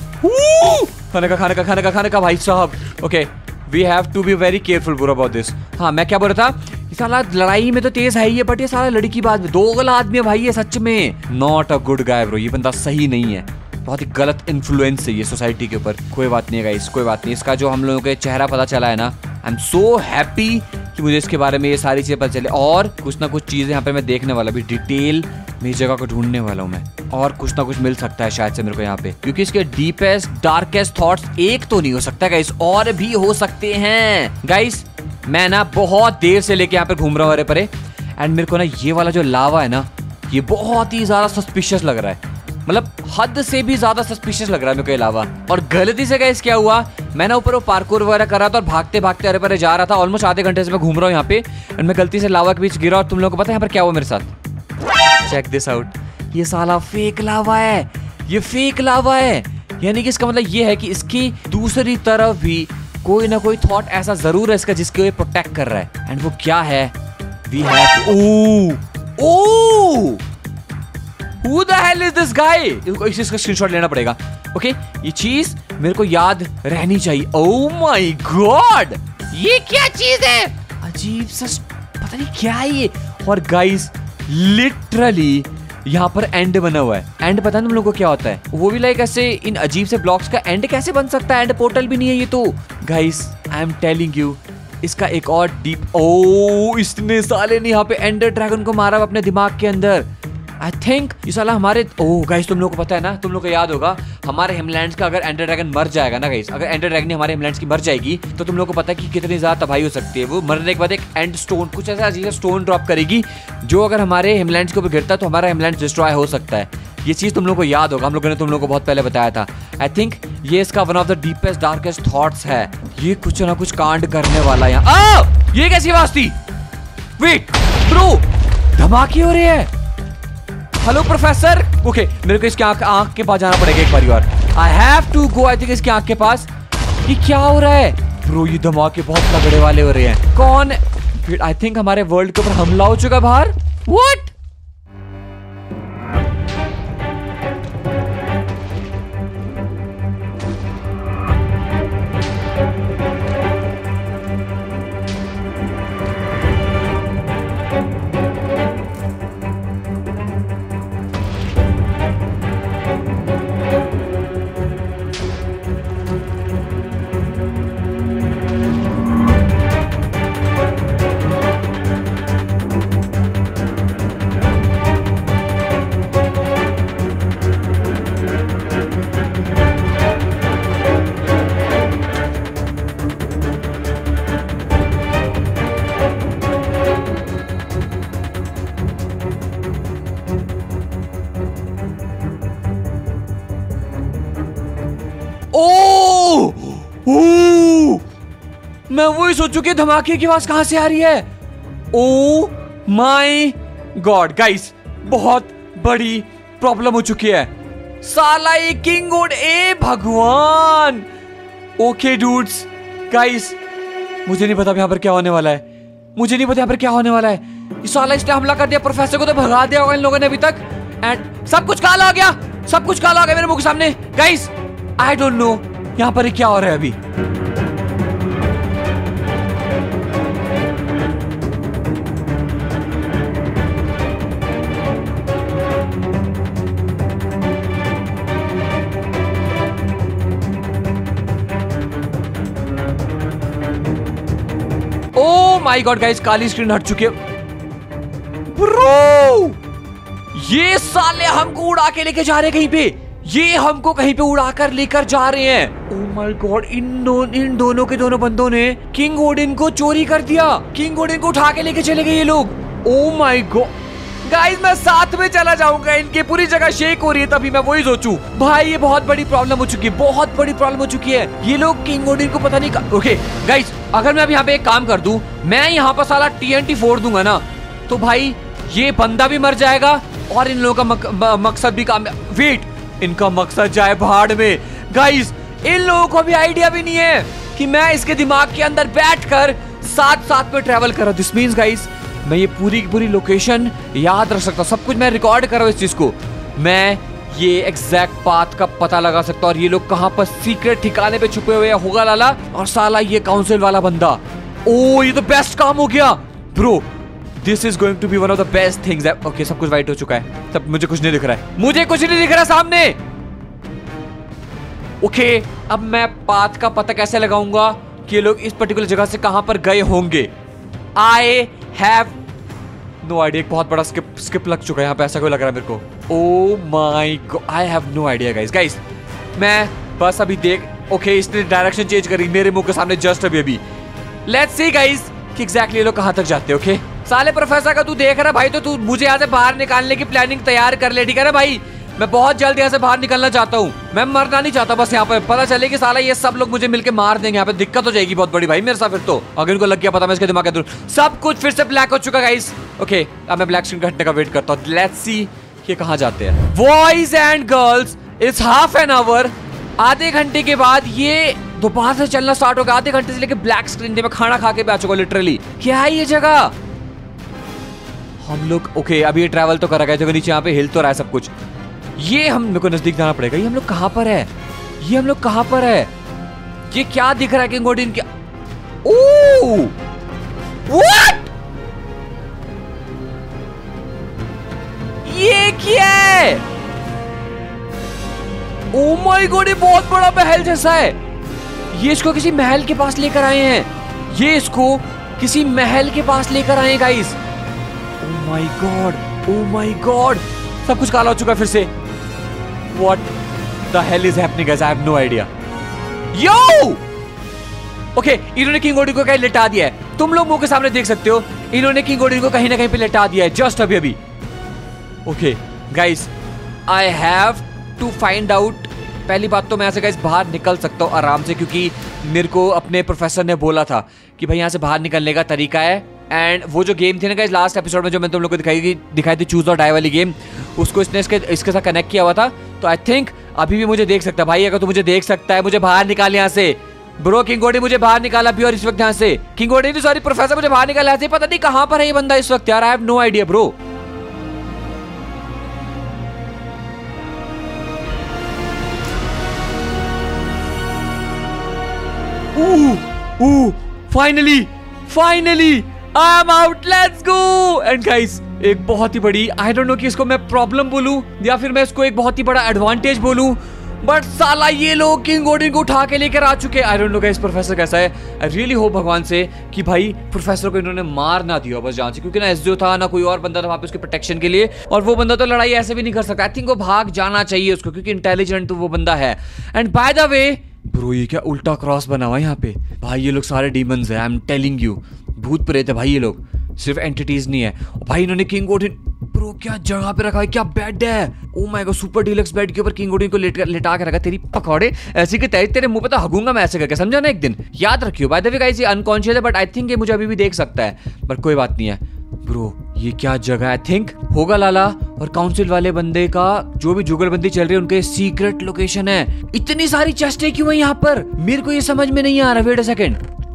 खाने का भाई साहब। Okay we have to be very careful bro about this. हाँ मैं क्या बोल रहा था, ये साला लड़ाई में तो तेज है ही है, बट ये साला लड़की बात में दोगल आदमी है भाई ये सच में। Not a good guy bro, ये बंदा सही नहीं है, बहुत ही गलत इन्फ्लुएंस है ये सोसाइटी के ऊपर। कोई बात नहीं है गाइस, कोई बात नहीं। इसका जो हम लोगों के चेहरा पता चला है ना, आई एम सो हैप्पी कि मुझे इसके बारे में ये सारी चीजें पता चले। और कुछ ना कुछ चीजें यहाँ पे मैं देखने वाला भी, डिटेल में जगह को ढूंढने वाला हूँ मैं, और कुछ ना कुछ मिल सकता है शायद से मेरे को यहाँ पे, क्योंकि इसके डीपेस्ट डार्केस्ट थॉट्स एक तो नहीं हो सकता गाइस, और भी हो सकते हैं गाइस। मैं ना बहुत देर से लेके यहाँ पे घूम रहा हूँ अरे परे, एंड मेरे को ना ये वाला जो लावा है ना, ये बहुत ही ज्यादा सस्पिशियस लग रहा है, मतलब हद से भी ज्यादा सस्पिशियस लग रहा है मेरे को अलावा। और गलती से गाइस क्या हुआ, मैं ना ऊपर वो पार्कोर वगैरह कर रहा था और भागते भागते अरे परे जा रहा था, ऑलमोस्ट आधे घंटे से मैं घूम रहा हूँ यहाँ पे, और मैं गलती से लावा के बीच गिरा। और तुम लोगों को पता है यहाँ पर क्या हुआ मेरे साथ? चेक दिस आउट, ये साला फेक लावा है, ये फेक लावा है। यानी कि इसका मतलब ये है कि इसकी दूसरी तरफ भी कोई ना कोई थॉट ऐसा जरूर है इसका जिसको ये प्रोटेक्ट कर रहा है, एंड वो क्या है? We have Who the hell is this guy? इसका स्क्रीनशॉट लेना पड़ेगा। ओके ये चीज मेरे को याद रहनी चाहिए। Oh my God, ये क्या चीज है? अजीब सा पता नहीं क्या है ये। और गाइस लिटरली यहाँ पर एंड बना हुआ है। एंड पता नहीं तुम लोगों को क्या होता है, वो भी लाइक ऐसे इन अजीब से ब्लॉक्स का एंड कैसे बन सकता है? एंड पोर्टल भी नहीं है ये तो। Guys I am telling you, इसका एक और डीप इसने साले ने यहाँ पे एंडर ड्रैगन को मारा अपने दिमाग के अंदर। आई थिंक ये साला हमारे गाइस तुम लोगों को पता है ना, तुम लोग को याद होगा हमारे हिमलैंड्स का अगर एंडर ड्रैगन मर जाएगा ना गाइस, अगर एंडर ड्रैगन हमारे हिमलैंड्स की मर जाएगी तो तुम लोग को पता है कि कितनी ज्यादा तबाही हो सकती है। वो मरने के बाद एक एंड स्टोन, कुछ ऐसा अजीब स्टोन ड्रॉप करेगी जो अगर हमारे हिमलैंड्स के ऊपर गिरता है तो हमारा हिमलैंड डिस्ट्रॉय हो सकता है। ये चीज तुम लोग को याद होगा, हम लोगों ने तुम लोग को बहुत पहले बताया था। आई थिंक ये इसका one of the deepest darkest thoughts है। ये कुछ ना कुछ कांड करने वाला है यहाँ। ये कैसी आवाज थी? वेट ब्रो, धमाके हो रहे हैं। Hello professor. ओके मेरे को इसके आंख के पास जाना पड़ेगा एक बार और। I have to go. I think इसके आंख के पास। ये क्या हो रहा है ब्रो? ये धमाके बहुत तगड़े वाले हो रहे हैं। कौन? फिर आई थिंक हमारे वर्ल्ड के ऊपर हमला हो चुका बाहर। व्हाट? मैं वही सोचूं कि धमाके की आवाज कहां से आ रही है। ओ माय गॉड गाइस, बहुत बड़ी प्रॉब्लम हो चुकी है। साला ये किंग वुड, ए भगवान। ओके डूड्स गाइस, मुझे नहीं पता यहाँ पर क्या होने वाला है। मुझे नहीं पता यहाँ पर क्या होने वाला है। ये साला इसने हमला कर दिया, प्रोफेसर को तो भगा दिया होगा इन लोगों ने अभी तक, एंड सब कुछ काला हो गया, सब कुछ काला हो गया मेरे मुंह के सामने। गाइस आई डोंट नो यहाँ पर क्या हो रहा है अभी। माय गॉड गाइस, काली स्क्रीन हट चुकी है ब्रो। ये साले हमको उड़ा के लेके जा रहे हैं कहीं पे, ये हमको कहीं पे उड़ाकर लेकर जा रहे हैं। ओह माय गॉड, इन दोनों के दोनों बंदों ने किंग ओडिन को चोरी कर दिया। किंग ओडिन को उठा के लेके चले गए ये लोग। ओह माय गॉड गाइस, मैं साथ में चला जाऊंगा, इनकी पूरी जगह शेक हो रही है। तभी मैं वही सोचूं भाई, ये बहुत बड़ी प्रॉब्लम हो चुकी है, बहुत बड़ी प्रॉब्लम हो चुकी है। ये लोग किंग ओडिन को पता नहीं। ओके गाइस, अगर मैं अब यहाँ पे एक काम कर दूं, मैं यहाँ पर साला TNT फोड़ दूंगा ना, तो भाई ये बंदा भी मर जाएगा और इन लोगों का मकसद भी काम। वेट, इनका मकसद जाए भाड़ में। गाइस इन लोगों को भी आइडिया भी नहीं है कि मैं इसके दिमाग के अंदर बैठकर साथ साथ में ट्रैवल कर रहा हूं। दिस मींस गाइस मैं ये पूरी की पूरी लोकेशन याद रख सकता हूँ, सब कुछ मैं रिकॉर्ड कर रहा हूँ इस चीज को। मैं ये एग्जैक्ट पाथ का पता लगा सकता हूँ और ये लोग कहाँ पर सीक्रेट ठिकाने पे छुपे हुए हैं होगा लाला। और साला ये काउंसिल वाला बंदा, ओ ये तो बेस्ट काम हो गया bro. This is going to be one of the best things. Okay सब कुछ वाइट हो चुका है, सब मुझे कुछ नहीं दिख रहा है, मुझे कुछ नहीं दिख रहा सामने। ओके अब मैं पाथ का पता कैसे लगाऊंगा कि ये लोग इस पर्टिकुलर जगह से कहां पर गए होंगे। I have no idea. एक बहुत बड़ा स्किप लग चुका है यहाँ पे, ऐसा कोई लग रहा है मेरे को। Oh my god, I have no idea guys. मैं बस अभी ओके इसने डायरेक्शन चेंज करी मेरे मुंह के सामने जस्ट अभी। लेट्स सी गाइस कि एग्जैक्टली ये लोग कहां तक जाते हैं। ओके साले प्रोफेसर का तू देख रहा भाई, तो तू मुझे यहाँ से बाहर निकालने की प्लानिंग तैयार कर ले, ठीक है ना भाई। मैं बहुत जल्द यहाँ से बाहर निकलना चाहता हूँ, मैं मरना नहीं चाहता। बस यहाँ पे पता चले कि साला ये सब लोग मुझे मिलके मार देंगे, यहाँ पे दिक्कत हो जाएगी बहुत बड़ी भाई मेरे साथ। फिर तो अगर इनको लग गया पता मैं इसके दिमाग के अंदर सब कुछ फिर से ब्लैक हो चुका गाइस। ओके अब मैं ब्लैक स्क्रीन हटने का वेट करता हूँ। लेट्स सी ये कहाँ जाते हैं। Boys and girls it's half an hour, आधे घंटे के बाद ये दोबारा से चलना स्टार्ट होगा। आधे घंटे से लेके ब्लैक स्क्रीन पे मैं खाना खा के भी आ चुका लिटरली। क्या है ये जगह? हम लोग ओके अभी ये ट्रैवल तो करा गए थे, नीचे यहाँ पे हिल तो रहा है सब कुछ। ये हम मेरे को नजदीक जाना पड़ेगा। ये हम लोग कहाँ पर है? ये हम लोग कहाँ पर है? ये क्या दिख रहा है किंग ओडिन क्या? ओह व्हाट, ये क्या है? ओह माय गॉड ये बहुत बड़ा महल जैसा है। ये इसको किसी महल के पास लेकर आए हैं, ये इसको किसी महल के पास लेकर आए हैं guys. Oh my God, oh my God, सब कुछ काला हो चुका है फिर से। What the hell is happening guys? I have no idea. Yo! Okay, इन्होंने किंग ओडिन को कहीं लिटा दिया है, तुम लोग मुंह के सामने देख सकते हो। इन्होंने किंग ओडिन को कहीं ना कहीं पे लिटा दिया है जस्ट अभी। Okay, guys, I have to find out। पहली बात तो मैं ऐसे गाइस बाहर निकल सकता हूँ आराम से, क्योंकि मेरे को अपने प्रोफेसर ने बोला था कि भाई यहाँ से बाहर निकलने का तरीका है। एंड वो जो गेम थी ना गाइस लास्ट एपिसोड में जो मैं तुम लोग को दिखाई थी चूज और डाई वाली गेम, उसको इसने इसके साथ कनेक्ट किया हुआ था। तो आई थिंक अभी भी मुझे देख सकता है भाई। अगर तू मुझे देख सकता है, मुझे बाहर निकाल यहाँ से ब्रो। किंग ओडिन मुझे बाहर निकाला अभी और इस वक्त यहाँ से। किंग ओडिन सॉरी प्रोफेसर मुझे बाहर निकाला ऐसे, पता नहीं कहाँ पर है ये बंदा इस वक्त यार। I have no idea bro. Finally I am out, let's go. And guys एक बहुत ही बड़ी, आई डोंट नो कि इसको मैं प्रॉब्लम बोलूं या फिर मैं इसको एक बहुत ही बड़ा एडवांटेज बोलूं, बट साला ये लोग किंग ओडिन को उठा के लेकर आ चुके हैं। I don't know guys professor कैसा है। आई रियली होप भगवान से कि भाई प्रोफेसर को इन्होंने मार ना दिया बस जान से, क्योंकि ना एसजीओ था ना कोई और बंदा था वहां पे उसके प्रोटेक्शन के लिए, और वो बंदा तो लड़ाई ऐसे भी नहीं कर सकता। आई थिंक वो भाग जाना चाहिए उसको, क्योंकि इंटेलिजेंट तो वो बंदा है। And by the way bro ये क्या उल्टा क्रॉस बना हुआ है यहाँ पे भाई। ये लोग सारे डीमंस हैं, आई एम टेलिंग यू, भूत प्रेत है भाई ये लोग, सिर्फ एंटिटीज नहीं है भाई। इन्होंने किंग ओडिन ब्रो क्या जगह पे रखा है, क्या बेड है। Oh my God super deluxe bed के ऊपर किंग ओडिन को लिटा के रखा। तेरी पकौड़े ऐसे के तेरे मुंह पे तो हगूंगा मैं ऐसे करके, समझा ना एक दिन। याद रखियो बाय द वे गाइस ये अनकॉन्शियस है, बट आई थिंक ये मुझे अभी भी देख सकता है, बट कोई बात नहीं है ब्रो। ये क्या जगह है? आई थिंक होगा लाला और काउंसिल वाले बंदे का जो भी जुगलबंदी चल रही है उनके सीक्रेट लोकेशन है। इतनी सारी चेस्टें क्यों है यहाँ पर, मेरे को ये समझ में नहीं आ रहा। Wait a second,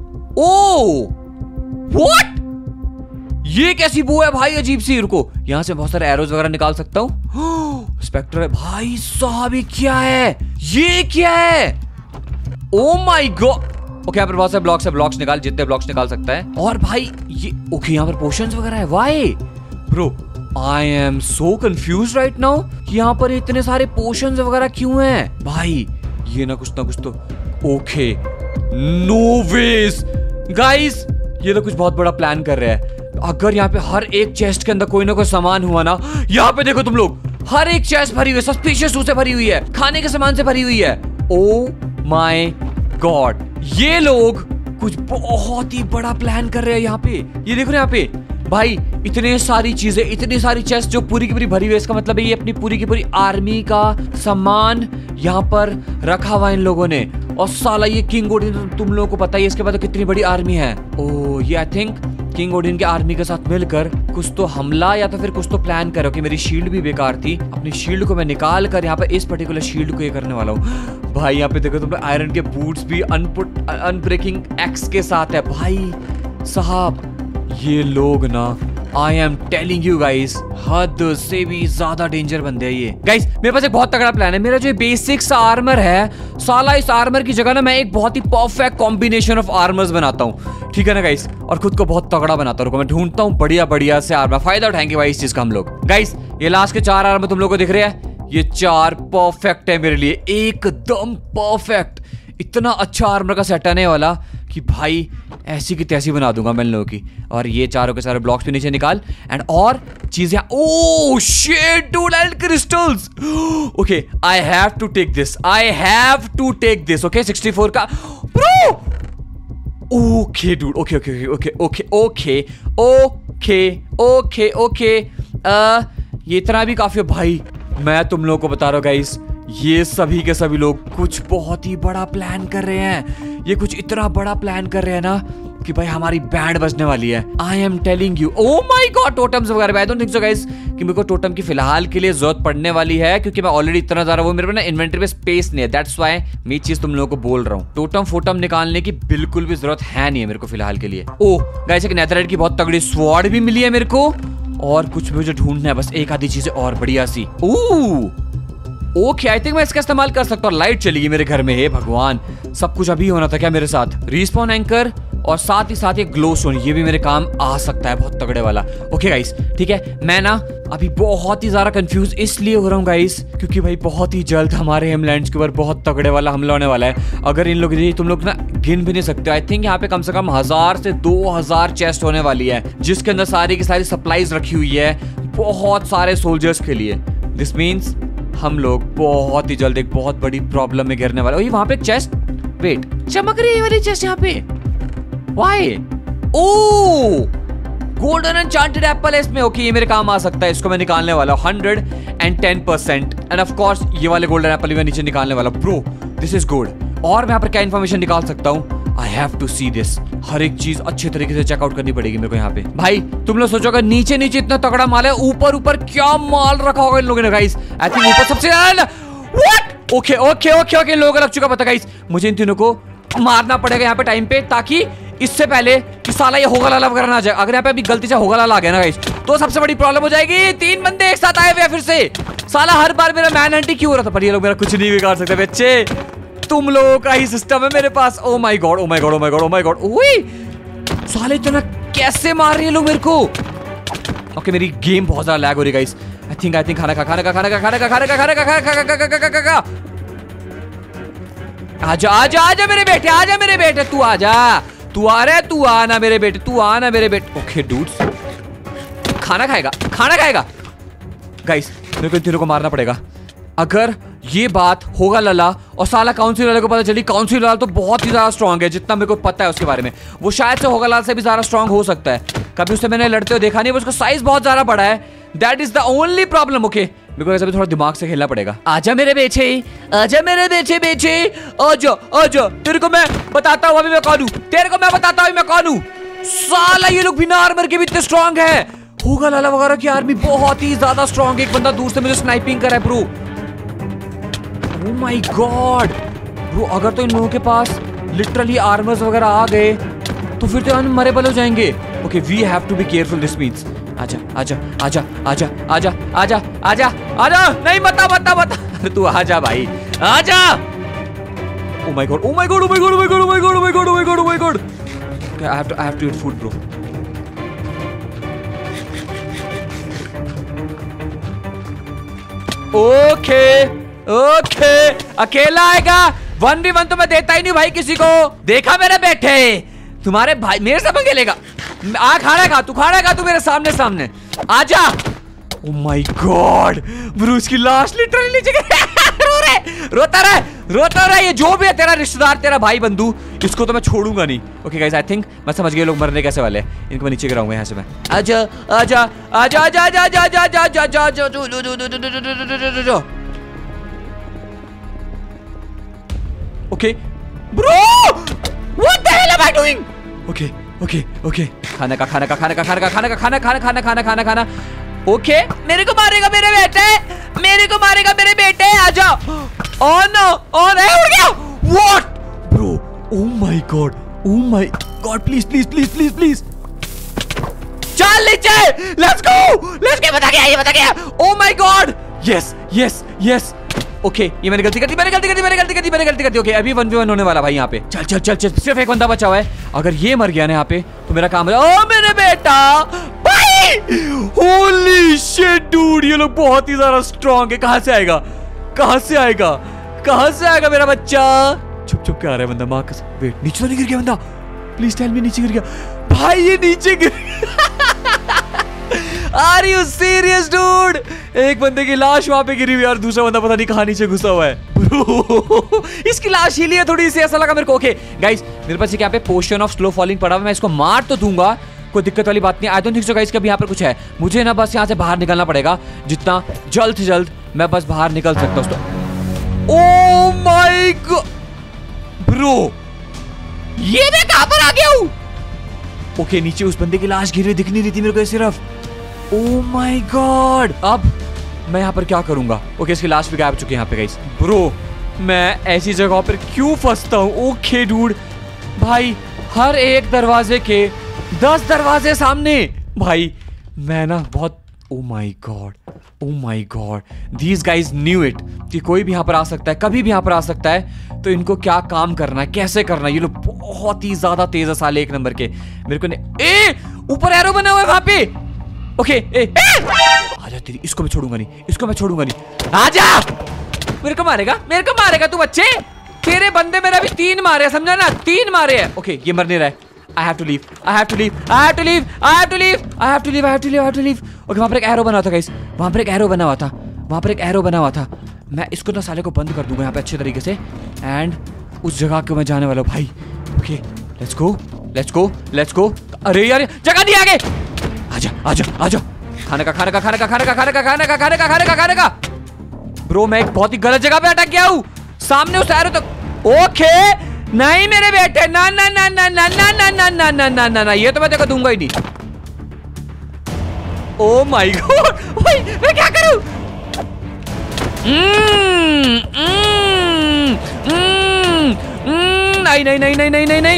oh what, ये कैसी वो है भाई अजीब सी। रुको यहाँ से बहुत सारे एरोज वगैरह निकाल सकता हूँ। स्पेक्टर है भाई साहब, ये क्या है, ये क्या है? Oh my God. ओके यहाँ पर बहुत सारे ब्लॉक्स है, ब्लॉक्स निकाल जितने ब्लॉक्स निकाल सकता है। और भाई ये ओके यहाँ पर पोशंस वगैरह है। Why bro I am so confuse right now कि यहाँ पर इतने सारे पोशंस वगैरह क्यों हैं भाई। ये ना कुछ तो ओके नो वेज गाइस, ये तो कुछ बहुत बड़ा प्लान कर रहे हैं। अगर यहाँ पे हर एक चेस्ट के अंदर कोई ना कोई सामान हुआ ना, यहाँ पे देखो तुम लोग, हर एक चेस्ट भरी हुई है, सस्पिशियस से भरी हुई है, खाने के सामान से भरी हुई है। ओ माय गॉड, ये लोग कुछ बहुत ही बड़ा प्लान कर रहे हैं यहाँ पे। ये देखो ना यहाँ पे भाई इतने सारी चीजें, इतनी सारी चेस्ट जो पूरी की पूरी भरी हुई है। इसका मतलब है ये अपनी पूरी की पूरी आर्मी का सामान यहाँ पर रखा हुआ इन लोगों ने। और साला ये किंग ओडिन तुम लोगों को पता है इसके बाद कितनी बड़ी आर्मी है। ओ ये आई थिंक किंग ओडिन के आर्मी के साथ मिलकर कुछ तो हमला या तो फिर कुछ तो प्लान करो। कि मेरी शील्ड भी बेकार थी, अपनी शील्ड को मैं निकाल कर यहाँ पे इस पर्टिकुलर शील्ड को ये करने वाला हूँ। भाई यहाँ पे देखो तुम आयरन के बूट्स भी अनब्रेकिंग एक्स के साथ है। भाई साहब ये लोग ना I am telling you guys, हद से भी ज्यादा डेंजर बंदे हैं ये। गाइस मेरे पास एक बहुत तगड़ा प्लान है। मेरा जो बेसिक सा आर्मर है, साला इस आर्मर की जगह ना मैं एक बहुत ही परफेक्ट कॉम्बिनेशन ऑफ आर्मर्स बनाता हूँ, ठीक है ना गाइस, और खुद को बहुत तगड़ा बनाता हूँ। मैं ढूंढता हूँ बढ़िया बढ़िया से आर्मर, फायदा उठाएंगे भाई इस चीज का हम लोग। गाइस ये लास्ट के 4 आर्मर तुम लोग को दिख रहे हैं, ये 4 परफेक्ट है मेरे लिए, एकदम परफेक्ट। इतना अच्छा आर्मर का सेट आने वाला कि भाई ऐसी की तैसी बना दूंगा मैं इन लोगों की। और ये चारों के सारे ब्लॉक्स भी नीचे निकाल, एंड और चीजें, oh shit dude, and crystals. Okay I have to take this, I have to take this. Okay 64 का bro. Okay dude, okay okay okay okay okay okay okay okay ये इतना भी काफी है भाई। मैं तुम लोगों को बता रहा हूँ गाइस, ये सभी के सभी लोग कुछ बहुत ही बड़ा प्लान कर रहे हैं। ये कुछ इतना बड़ा प्लान कर रहे हैं ना कि भाई हमारी बैंड बजने वाली है। I am telling you, oh my God, totems वगैरह। I don't think so guys कि मेरे को टोटम की फिलहाल के लिए जरूरत पड़ने वाली है, क्योंकि मैं ऑलरेडी इतना ज्यादा, वो मेरे पे ना इन्वेंटरी में स्पेस नहीं है। दैट्स व्हाई मैं ये चीज तुम लोगों को बोल रहा हूँ, टोटम फोटम निकालने की बिल्कुल भी जरूरत है नहीं है मेरे को फिलहाल के लिए। ओह गाइस एक नेथरराइट की बहुत तगड़ी स्वॉर्ड भी मिली है मेरे को, और कुछ मुझे ढूंढना है बस एक आधी चीजें और बढ़िया सी। ओके आई थिंक मैं इसका इस्तेमाल कर सकता हूँ। लाइट चली गई मेरे घर में, हे भगवान, सब कुछ अभी होना था क्या मेरे साथ। रिस्पॉन एंकर और साथ ही साथ ये ग्लो स्टोन, ये भी मेरे काम आ सकता है, बहुत तगड़े वाला। ओके गाइस ठीक है, मैं ना अभी बहुत ही ज्यादा कंफ्यूज इसलिए हो रहा हूँ गाइस, क्योंकि भाई बहुत ही जल्द हमारे हिमलैंड्स के ऊपर बहुत तगड़े वाला हमला होने वाला है। अगर इन लोग, तुम लोग ना गिन भी नहीं सकते, आई थिंक यहाँ पे कम से कम 1000 से 2000 चेस्ट होने वाली है, जिसके अंदर सारी की सारी सप्लाईज रखी हुई है बहुत सारे सोल्जर्स के लिए। दिस मीन्स हम लोग बहुत ही जल्द एक बहुत बड़ी प्रॉब्लम में गिरने वाले। वहां पे एक चेस्ट, वेट, चमक रही है वाली चेस्ट यहाँ पे, why? Oh golden enchanted apple है इसमें। ओके ये मेरे काम आ सकता है, इसको मैं निकालने वाला हूँ 110%। एंड ऑफ कोर्स ये वाले गोल्डन एप्पल भी मैं नीचे निकालने वाला। Bro this is good. और मैं यहाँ पर क्या इन्फॉर्मेशन निकाल सकता हूँ, I have to see this. हर एक चीज अच्छे तरीके से चेकआउट करनी पड़ेगी मेरे को यहाँ पे। भाई तुम लोग सोचोगे नीचे नीचे इतना तगड़ा माल है, ऊपर ऊपर क्या माल रखा होगा इन लोगों ने गाइस। आई थिंक ऊपर सबसे ज्यादा, what? Okay okay okay okay, इन लोगों को लग चुका पता गाइस। मुझे इन तीनों को मारना पड़ेगा यहाँ पे टाइम पे, ताकि इससे पहले कि साला ये होगा लाला वगैरह ना आ जाए। अगर यहाँ पे अभी गलती से होगा लाला आ गया ना गाइस, तो सबसे बड़ी प्रॉब्लम हो जाएगी। 3 बंदे एक साथ आए हुए फिर से, साला हर बार मेरा मैन हंटिंग क्यों हो रहा था, पर ये लोग मेरा कुछ नहीं बिगाड़ सकते बच्चे, तुम लोगों का ही सिस्टम है मेरे पास। Oh my God oh my God oh my God oh my God, ओए साले इतना कैसे मार रहे हैं लोग मेरे को। ओके मेरी गेम बहुत ज्यादा लैग हो रही है गाइस। आई थिंक खाना आजा आजा आजा मेरे बेटे, आजा मेरे बेटे, तू आजा, तू आ रहा है, तू आना मेरे बेटे, तू आना मेरे बेटे। ओके डूड्स, खाना खाएगा गाइस, मेरे को इन तीनों को मारना पड़ेगा। अगर ये बात होगा लला और साला काउंसिल लाल को पता चली, काउंसिल लाल तो बहुत ही ज्यादा स्ट्रांग है, जितना मेरे को पता है उसके बारे में, वो शायद से होगा लाल से भी ज्यादा स्ट्रांग हो सकता है। कभी उससे मैंने लड़ते हुए देखा नहीं, उसका साइज बहुत ज्यादा बड़ा है, that is the only problem. Okay मेरे को ऐसा भी थोड़ा दिमाग से खेलना पड़ेगा। आजा मेरे बेटे, आजा मेरे बेटे, आजा आजा, तेरे को मैं बताता हूँ अभी मैं कौन हूँ, तेरे को मैं बताता हूँ मैं कौन हूँ। साला ये लोग बिना आर्मर के भी इतने स्ट्रांग है, होगा लाला वगैरह की आर्मी बहुत ही ज्यादा स्ट्रांग है। एक बंदा दूर से मुझे स्नाइपिंग कर रहा है bro. Oh my God! Bro अगर तो इन लोगों के पास लिटरली आर्मर्स वगैरह आ गए तो फिर तो हम मरे बल हो जाएंगे। Okay we have to be careful, this means आजा आजा आजा आजा आजा आजा आजा आजा, नहीं बता तू आजा भाई आजा। Oh my God! Oh my God! Oh my God! Oh my God! Oh my God! Oh my God! Oh my God! Oh my God! Okay, I have to eat food, bro. Okay अकेला आएगा, 1v1 तो मैं देता ही नहीं भाई किसी को। देखा मेरे बेटे, तुम्हारे भाई मेरे से पंगे आ, खाना खा तू मेरे सामने आजा। ओ माय गॉड ब्रो, उसकी लाश लिटरली नीचे रोता रहे, ये जो भी है तेरा रिश्तेदार, तेरा भाई बंधु, इसको तो मैं छोड़ूंगा नहीं। ओके गाइस आई थिंक मैं समझ गया लोग मरने कैसे वाले हैं, इनको मैं नीचे गिराऊंगा यहाँ से मैं। आजा आजा आजा आजा आजा आजा आजा आजा आजा आजा। Okay bro, what the hell am I doing? Okay खाना। ओके मेरे को मारेगा मेरे बेटे, आजा। ऑन उड़ गया। What bro, oh my God please चल नीचे, लेट्स गो, बता गया। Oh my God, yes. Okay, ये मैंने गलती कर दी। ओके, अभी 1v1 होने वाला भाई यहाँ पे। चल, सिर्फ एक बंदा बचा हुआ है। अगर ये मर गया ना यहाँ पे तो मेरा काम है। ओ मेरे बेटा भाई, होली शिट डूड, ये लोग बहुत ही ज्यादा स्ट्रांग है। कहाँ से आएगा मेरा बच्चा? छुप के आ रहा है बंदा। मार्कस, वेट, नीचे तो नहीं गिर गया बंदा? प्लीज टेल मी नीचे गिर गया। भाई ये नीचे गिर आर यू सीरियस डूड? एक बंदे की लाश वहां पे गिरी हुई और दूसरा बंदा पता नहीं कहां नीचे घुसा हुआ है। ब्रो, इसकी लाश हिली है थोड़ी सी, ऐसा लगा मेरे को। ओके गाइस, मेरे पास यहाँ पे पोशन ऑफ स्लो फॉलिंग पड़ा हुआ है। मैं इसको मार तो दूंगा, कोई दिक्कत वाली बात नहीं। I don't think so guys कभी यहाँ पर कुछ है। मुझे ना बस यहाँ से बाहर निकलना पड़ेगा, जितना जल्द से जल्द मैं बस बाहर निकल सकता हूँ। ओ माय गॉड ब्रो, ये मैं कहां पर आ गया हूं? ओके, नीचे उस बंदे की लाश गिरी दिख नहीं रही थी मेरे को सिर्फ। ओ माय गॉड, अब मैं यहाँ पर क्या करूंगा? ओके, इसकी लाश भी गायब चुकी है यहाँ पे गाइस। ब्रो, मैं ऐसी जगह पर क्यों फंसता हूँ? ओके डूड, भाई हर एक दरवाजे के 10 दरवाजे सामने। भाई मैं ना बहुत, oh my God, these guys knew it कि कोई भी यहाँ पर आ सकता है, कभी भी यहाँ पर आ सकता है। तो इनको क्या काम करना है, कैसे करना है, ये लोग बहुत ही ज्यादा तेज है साले, एक नंबर के। मेरे को ऊपर एरो बना हुआ है वहां पे। ओके, आजा तेरी, इसको मैं छोड़ूंगा नहीं, आजा। मेरे को मारेगा तू बच्चे? तेरे बंदे मेरा भी 3 मारे, समझा ना? 3 मारे हैं। ओके, ये मर नहीं रहा है। I have to leave. Okay, वहां पर एक एरो बना था गाइस, वहां पर एक एरो बना हुआ था। मैं इसको ना साले को बंद कर दूंगा यहाँ पे अच्छे तरीके से, एंड उस जगह को मैं जाने वाला हूँ भाई। Okay, let's go. अरे यार, जगह नहीं, आगे आजा। खाने का। ब्रो, मैं एक बहुत ही गलत जगह पे अटक गया हूँ, सामने उस एरो तक। ओके, नहीं मेरे बेटे, ना, ये तो मैं तेरे को दूंगा ही नहीं। ओ माय गॉड, भाई मैं क्या करूं? नहीं,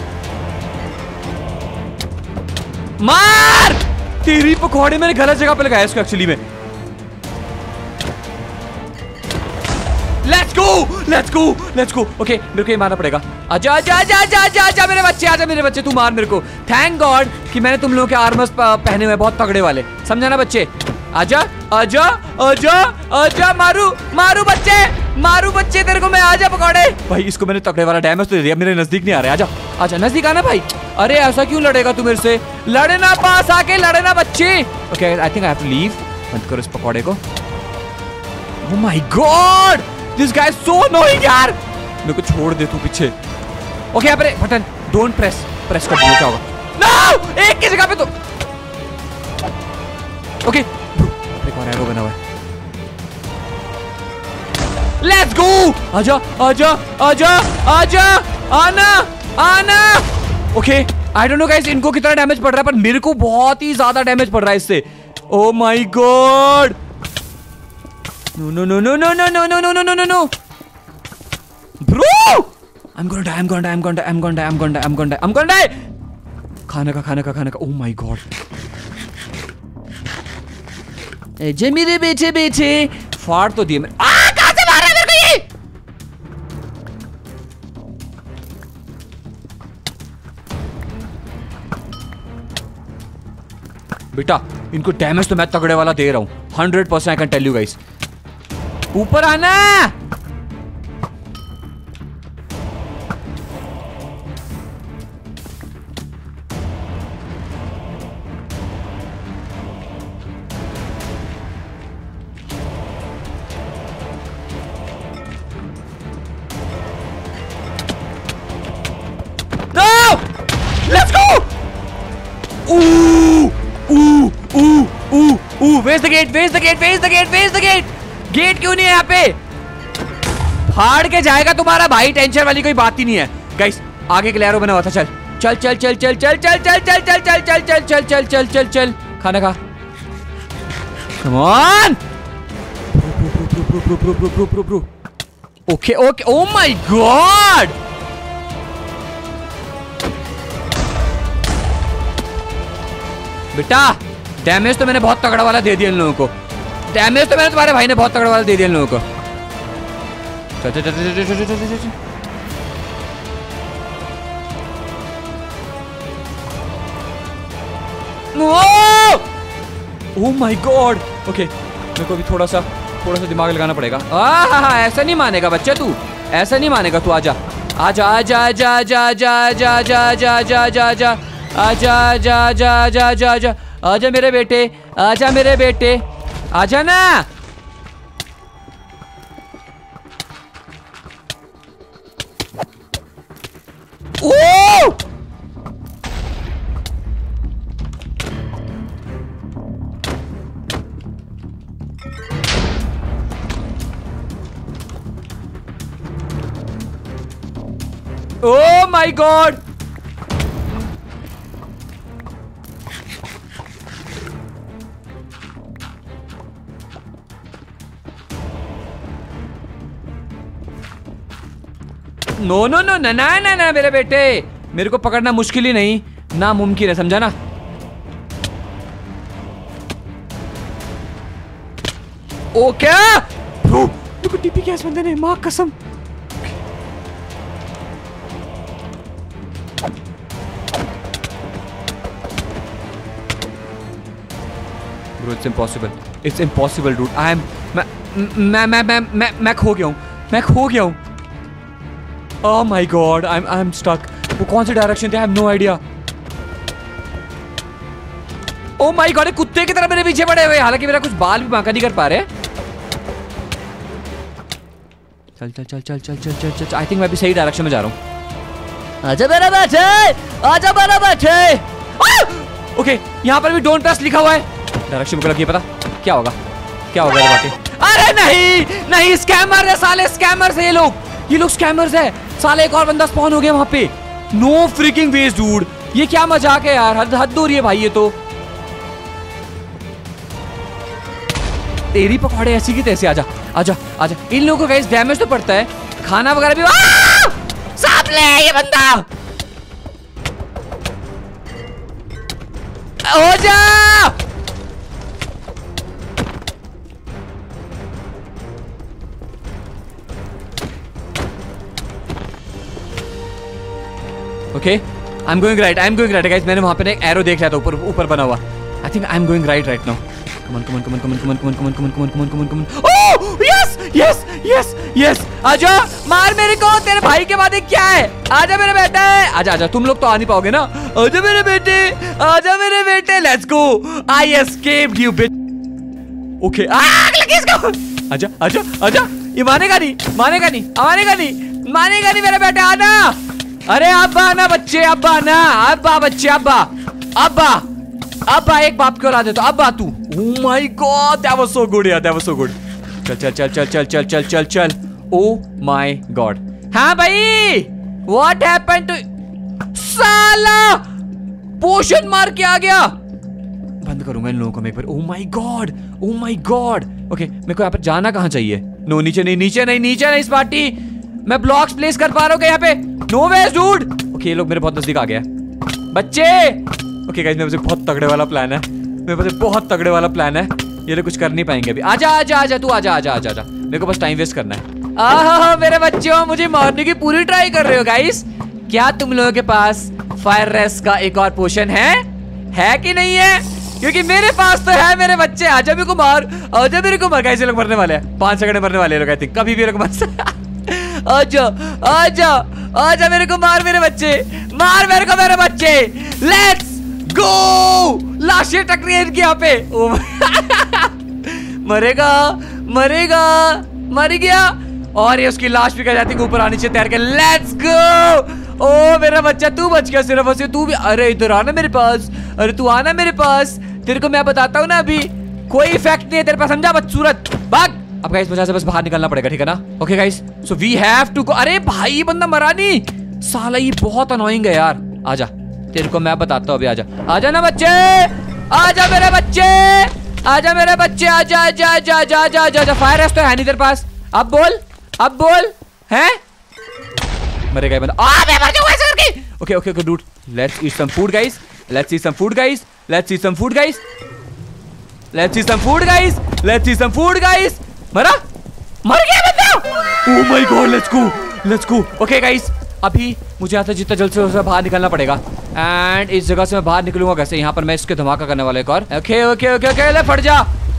मार तेरी पकौड़े। मैंने गलत जगह पे लगाया इसको एक्चुअली में। Let's go. ओके, मेरे को ये मारना पड़ेगा। आजा मेरे बच्चे, तू मार मेरे को। थैंक गॉड कि मैंने तुम लोगों के आर्मर्स पहने हुए, बहुत तगड़े वाले, समझा ना बच्चे? आजा, मारू बच्चे तेरे को मैं। आजा पकौड़े भाई, इसको मैंने तगड़े वाला डैमेज तो दे दिया, मेरे नजदीक नहीं आ रहा है। आजा नजदीक आना भाई। अरे ऐसा क्यों लड़ेगा तू मेरे से? लड़ना, पास आके लड़ना बच्चे। Okay, I think I have to leave. बंद करो इस पकौड़े को। Oh my God, this guy is so annoying यार। मेरे को छोड़ दे तू पीछे। ओके, यहाँ पर बटन डोंट प्रेस कर दो, क्या होगा? नो, एक की जगह पे तो। ओके, एक और एरो बना हुआ है। Let's go. आजा, आना। Okay, I don't know guys इनको कितना डैमेज पड़ रहा है, पर मेरे को बहुत ही ज्यादा डैमेज पड़ रहा है इससे। Oh my God, no bro, I'm gonna die. खाने का। Oh my god. जे मेरे बेटे फाड़ तो दिए मेरे। कहां से मारा मेरे को ये? बेटा, इनको डैमेज तो मैं तगड़े वाला दे रहा हूं 100%। I can tell you guys. ऊपर आना। Where's the gate? गेट क्यों नहीं है यहाँ पे? फाड़ के जाएगा तुम्हारा भाई, टेंशन वाली कोई बात ही नहीं है। गाइस, आगे के लिए एरो बना हुआ था। चल। खाना खा। Come on. Bro. Okay. Oh my God. बेटा डैमेज तो मैंने बहुत तगड़ा वाला दे दिया इन लोगों को। डैमेज तो मैंने तुम्हारे भाई ने बहुत तगड़ा वाला दे दिया इन लोगों को। चल चल चल चल चल चल चल चल। Oh my God. ओके मेरे को भी थोड़ा सा दिमाग लगाना पड़ेगा। ऐसा नहीं मानेगा बच्चा तू, ऐसा नहीं मानेगा तू। आजा आजा आजा आजा आजा आजा आजा आजा आजा आजा आजा आजा आजा आजा आजा आजा आजा आजा मेरे बेटे, आजा मेरे बेटे, आजा ना। Oh Oh my God! No no no ना ना ना ना मेरे बेटे, मेरे को पकड़ना मुश्किल ही नहीं, नामुमकिन है, समझा ना। ओ क्या? देखो टीपी क्या इस बंदे ने, माँ कसम। Bro, it's impossible. It's impossible, dude. मैं खो गया हूँ, मैं खो गया हूँ। Oh my God, I'm stuck. वो कौन सी डायरेक्शन थे? I have no idea. Oh my God, ये कुत्ते की तरह मेरे पीछे पड़े हुए, हालांकि मेरा कुछ बाल भी बांका नहीं कर पा रहे। चल चल चल चल चल चल चल चल। I think मैं भी सही डायरेक्शन में जा रहा हूँ। आजा मेरा बेटे, आजा मेरा बेटे। ओके, यहाँ पर भी डोंट ट्रस्ट लिखा हुआ है। डायरेक्शन को लगी पता क्या होगा, क्या होगा बाकी। अरे नहीं नहीं, स्कैमर है साले, स्कैमर्स है ये लोग स्कैमर्स है साले। एक और बंदा स्पॉन हो गया वहां पे। नो फ्रीकिंग वेज डूड, ये क्या मजाक है यार, हद हो रही है भाई ये तो। तेरी पकौड़े ऐसी की तैसे। आजा आजा आजा। इन लोगों को गाइस डैमेज तो पड़ता है, खाना वगैरह भी। सांप ले ये बंदा, हो जा। Okay I am going right guys. मैंने वहां पे एक एरो देख लिया था ऊपर बना हुआ। I think I am going right now. Come on. Oh yes yes yes yes. आजा मार मेरे को, तेरे भाई के बाद क्या है। आजा मेरे बेटे, आजा आजा। तुम लोग तो आ नहीं पाओगे ना। आजा मेरे बेटे, आजा मेरे बेटे। Let's go, I escaped you bitch. Okay आग लगी इसको। आजा आजा आजा। ये मानेगा नहीं मेरे बेटे। आना, अरे अब्बा आना बच्चे, अब्बा आना, अब्बा बच्चे, अब्बा एक बाप की औलाद है तो अब्बा तू। Oh my God, that was so good यार, दैट वाज सो गुड। चल चल चल चल चल चल चल चल चल। Oh my God. हाँ भाई, व्हाट हैपेंड टू, साला पोशन मार के आ गया। बंद करूंगा इन लोगों को मैं एक बार। Oh my God. ओके मेरे को यहाँ पर जाना कहाँ चाहिए? नो नीचे नहीं स्पार्टी। मैं ब्लॉक्स प्लेस कर पा रहा हूँ यहाँ पे? No veg dude. ओके ये लोग मेरे बहुत नजदीक आ गया बच्चे। ओके गाइस, मेरे पास बहुत तगड़े वाला प्लान है, ये लोग कुछ कर नहीं पाएंगे अभी। आजा आजा आजा तू, आजा आजा आजा आजा। मेरे को बस टाइम वेस्ट करना है। आहा मेरे बच्चों, मुझे मारने की पूरी ट्राई कर रहे हो गाइस। क्या तुम लोगों के पास फायर रेस्ट का एक और पोशन है कि नहीं है? क्योंकि मेरे पास तो है मेरे बच्चे। आजा मेरे को मार, आजा मेरे को मार। गाइस ये लोग मरने वाले हैं, 5 सेकंड में मरने वाले लोग। आई थिंक कभी भी ये लोग मर। आजा आजा आजा मेरे को मार मेरे बच्चे, मार मेरे को मेरे बच्चे। Let's go. लाशें टक रही है इनकी यहाँ पे। मर गया। और ये उसकी लाश भी कह जाती है ऊपर आनी चाहिए तैर के। Let's go. ओ मेरा बच्चा, तू बच गया सिर्फ और सिर्फ तू भी। अरे इधर आना मेरे पास, अरे तू आना मेरे पास। तेरे को मैं बताता हूँ ना, अभी कोई इफेक्ट नहीं है तेरे पास, समझा बदसूरत। भाग। अब गाइस मुझे बस बाहर निकलना पड़ेगा, ठीक है ना? Okay guys, so we have to go. अरे भाई ये बंदा मरा नहीं साला, ये बहुत अनोइंग है यार। आजा, तेरे को मैं बताता हूँ अभी। आजा आजा ना बच्चे, आजा मेरे बच्चे, आजा मेरे बच्चे, आजा आजा आजा आजा आजा आजा आजा। फायर रेस्ट तो है नहीं तेरे पास। अब बोल है। मरेगा बंदा। मैं मर जाऊंगा ऐसे करके। Okay okay dude, let's eat some food guys, let's eat some food guys. Let's see some food guys, let's see some food guys, let's see some food guys. मर गया बंदा। Oh my God, let's go. Okay guys, अभी मुझे यहाँ से जितना जल्द से बाहर निकलना पड़ेगा। एंड इस जगह से मैं बाहर निकलूंगा कैसे? यहाँ पर मैं इसके धमाका करने वाला एक और। ओके ओके ओके ओके, ले फट जा।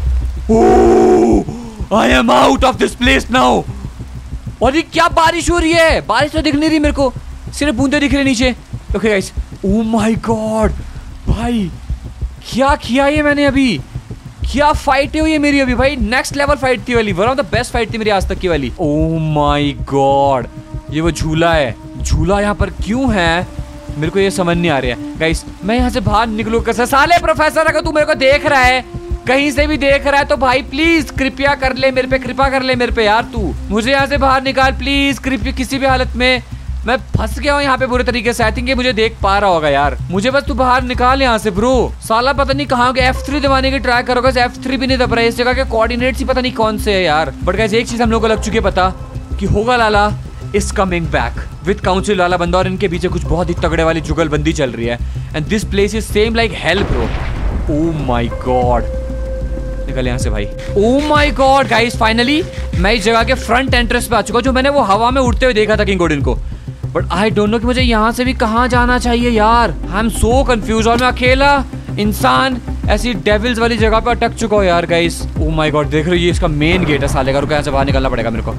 I am out of this place now. और ये क्या बारिश हो रही है? बारिश तो दिख नहीं रही मेरे को, सिर्फ बूंदे दिख रहे नीचे। Okay guys, oh my God भाई, क्या किया ये मैंने अभी? क्या फाइट हुई है मेरी अभी भाई, नेक्स्ट लेवल फाइट थी वाली, one of the best fight थी मेरी आज तक की वाली। ओह माय गॉड, ये वो झूला है। झूला यहाँ पर क्यों है मेरे को ये समझ नहीं आ रहा है। गाइस मैं यहाँ से बाहर निकलूं कैसे? साले प्रोफेसर, अगर तू मेरे को देख रहा है, कहीं से भी देख रहा है, तो भाई प्लीज कृपया कर ले मेरे पे, कृपा कर ले मेरे पे यार। तू मुझे यहाँ से बाहर निकाल प्लीज, कृपया, किसी भी हालत में। मैं फंस गया हूँ यहाँ पे बुरे तरीके से। आई थिंक ये मुझे देख पा रहा होगा यार। मुझे बस तू बाहर निकाल यहाँ से ब्रो। साला पता नहीं कहाँ गया। F3 दबाने की ट्राई करोगे, F3 भी नहीं दब रहा है। इस जगह के कोऑर्डिनेट्स ही पता नहीं कौन से है यार। बट गाइस एक चीज हम लोग को लग चुकी है पता, कि होगा लाला is coming back with council वाला बंदा, और इनके पीछे कुछ बहुत ही तगड़े वाली जुगलबंदी चल रही है। And this place is same like hell bro. Oh my God, निकल यहाँ से भाई। Oh my God guys, finally मैं इस जगह के फ्रंट एंट्रेंस पे आ चुका हूँ, जो मैंने वो हवा में उड़ते हुए देखा था किंग ओडिन को। बट आई डोंट नो कि मुझे यहाँ से भी कहाँ जाना चाहिए यार। आई एम सो कंफ्यूज, और मैं अकेला इंसान ऐसी डेविल्स वाली जगह पे अटक चुका हूँ यार गाइस। ओह माय गॉड, देख रहे हो ये इसका मेन गेट है साले का। रुको, यहाँ से बाहर निकलना पड़ेगा मेरे को,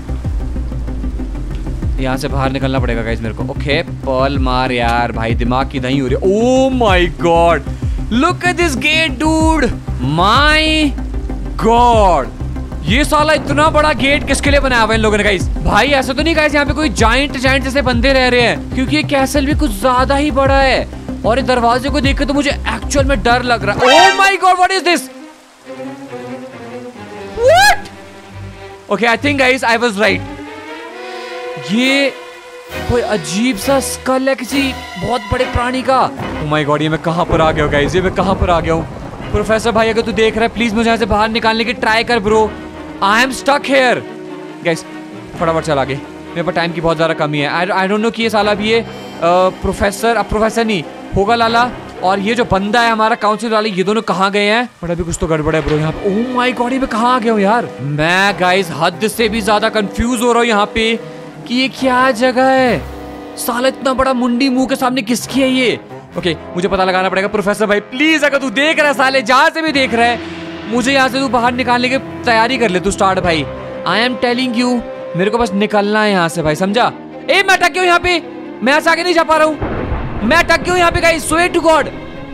यहाँ से बाहर निकलना पड़ेगा गाइस मेरे को। ओके, पर्ल मार यार भाई, दिमाग की दही हो रही है। Oh my God, look at this gate dude, my God. ये साला इतना बड़ा गेट किसके लिए बनाया हुआ है इन लोगों ने गाइस? भाई ऐसा तो नहीं गाइस यहाँ पे कोई जाइंट जैसे बंदे रह रहे हैं, क्योंकि ये कैसल भी कुछ ज्यादा ही बड़ा है। और इस दरवाजे को देख के तो मुझे एक्चुअल में डर लग रहा है। Oh my God, what is this? What? Okay, I think guys I was right. ये कोई अजीब सा स्कल है किसी बहुत बड़े प्राणी का। ओह माय गॉड, ये मैं कहां पर आ गया हूं गाइस? ये मैं कहां पर आ गया हूं? प्रोफेसर भाई अगर तू देख रहा है, प्लीज मुझे यहाँ से बाहर निकालने की ट्राई कर bro. I am stuck here guys. फटाफट चल आगे, मेरे पास टाइम की बहुत ज्यादा कमी है। आई डोंट नो कि ये साला भी ये प्रोफेसर, अब प्रोफेसर नहीं होगा लाला, और ये जो बंदा है हमारा काउंसिल वाले, ये दोनों कहाँ गए हैं? बट अभी कुछ तो गड़बड़ है ब्रो यहाँ पे। ओह माय गॉड, ये मैं कहाँ आ गया हूँ यार? मैं गाइस हद से भी ज्यादा कंफ्यूज हो रहा हूँ यहाँ पे कि ये क्या जगह है। साला इतना बड़ा मुंडी मुंह के सामने किसकी है ये? ओके, मुझे पता लगाना पड़ेगा। प्रोफेसर भाई प्लीज, अगर तू देख रहा है साले, जहां से भी देख रहा है, मुझे यहाँ से तू बाहर निकालने की तैयारी कर ले तू स्टार्ट भाई। आई एम टेलिंग यू, मेरे को बस निकलना है यहाँ से भाई, समझा? ए मैं अटक गया हूँ यहाँ पे, मैं ऐसे आगे नहीं जा पा रहा हूँ, मैं अटक गया हूँ यहाँ पे guys, swear to God.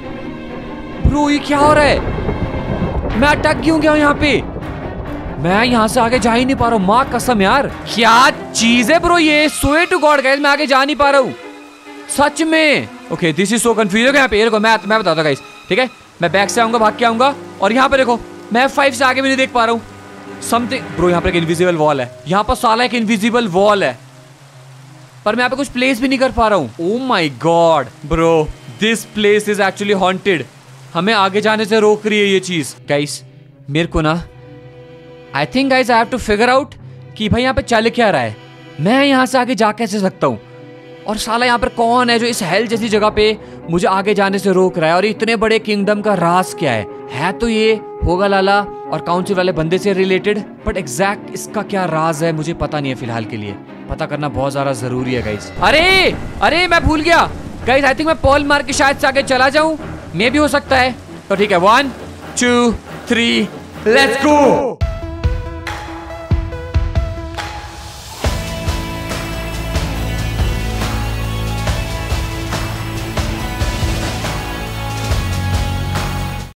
Bro ये क्या हो रहा है? मैं अटक क्यों गया हूँ यहाँ पे? मैं यहाँ से आगे जा ही नहीं पा रहा हूँ, माँ कसम यार। क्या चीज है ब्रो ये? स्वेयर टू गॉड गाइस, मैं आगे जा नहीं पा रहा हूँ सच में। Okay, this is so confusing. यहाँ पे देखो, मैं बताता हूँ गाइस, ठीक है? मैं बैक से आऊंगा, भाग के आऊंगा, और यहाँ पे देखो मैं F5 से आगे भी नहीं देख पा रहा हूँ समथिंग। ब्रो यहाँ पे एक इनविजिबल वॉल है, यहाँ पर साला एक इनविजिबल वॉल है, पर मैं यहाँ पे कुछ प्लेस भी नहीं कर पा रहा हूँ। Oh my God bro, this place is actually haunted. हमें आगे जाने से रोक रही है ये चीज गाइस। मेरे को ना I think guys I have to figure out कि भाई यहाँ पे चल क्या रहा है, मैं यहाँ से आगे जा कैसे सकता हूँ, और साला यहाँ पर कौन है जो इस हेल जैसी जगह पे मुझे आगे जाने से रोक रहा है, और इतने बड़े किंगडम का राज क्या है तो ये होगा लाला और काउंसिल वाले बंदे से रिलेटेड, बट एग्जैक्ट इसका क्या राज है मुझे पता नहीं है फिलहाल के लिए। पता करना बहुत ज्यादा जरूरी है गाइस। अरे मैं भूल गया गाइस, आई थिंक मैं पर्ल मार के शायद से आगे चला जाऊं, मे भी हो सकता है। तो ठीक है, 1 2 3 लेट्स गो।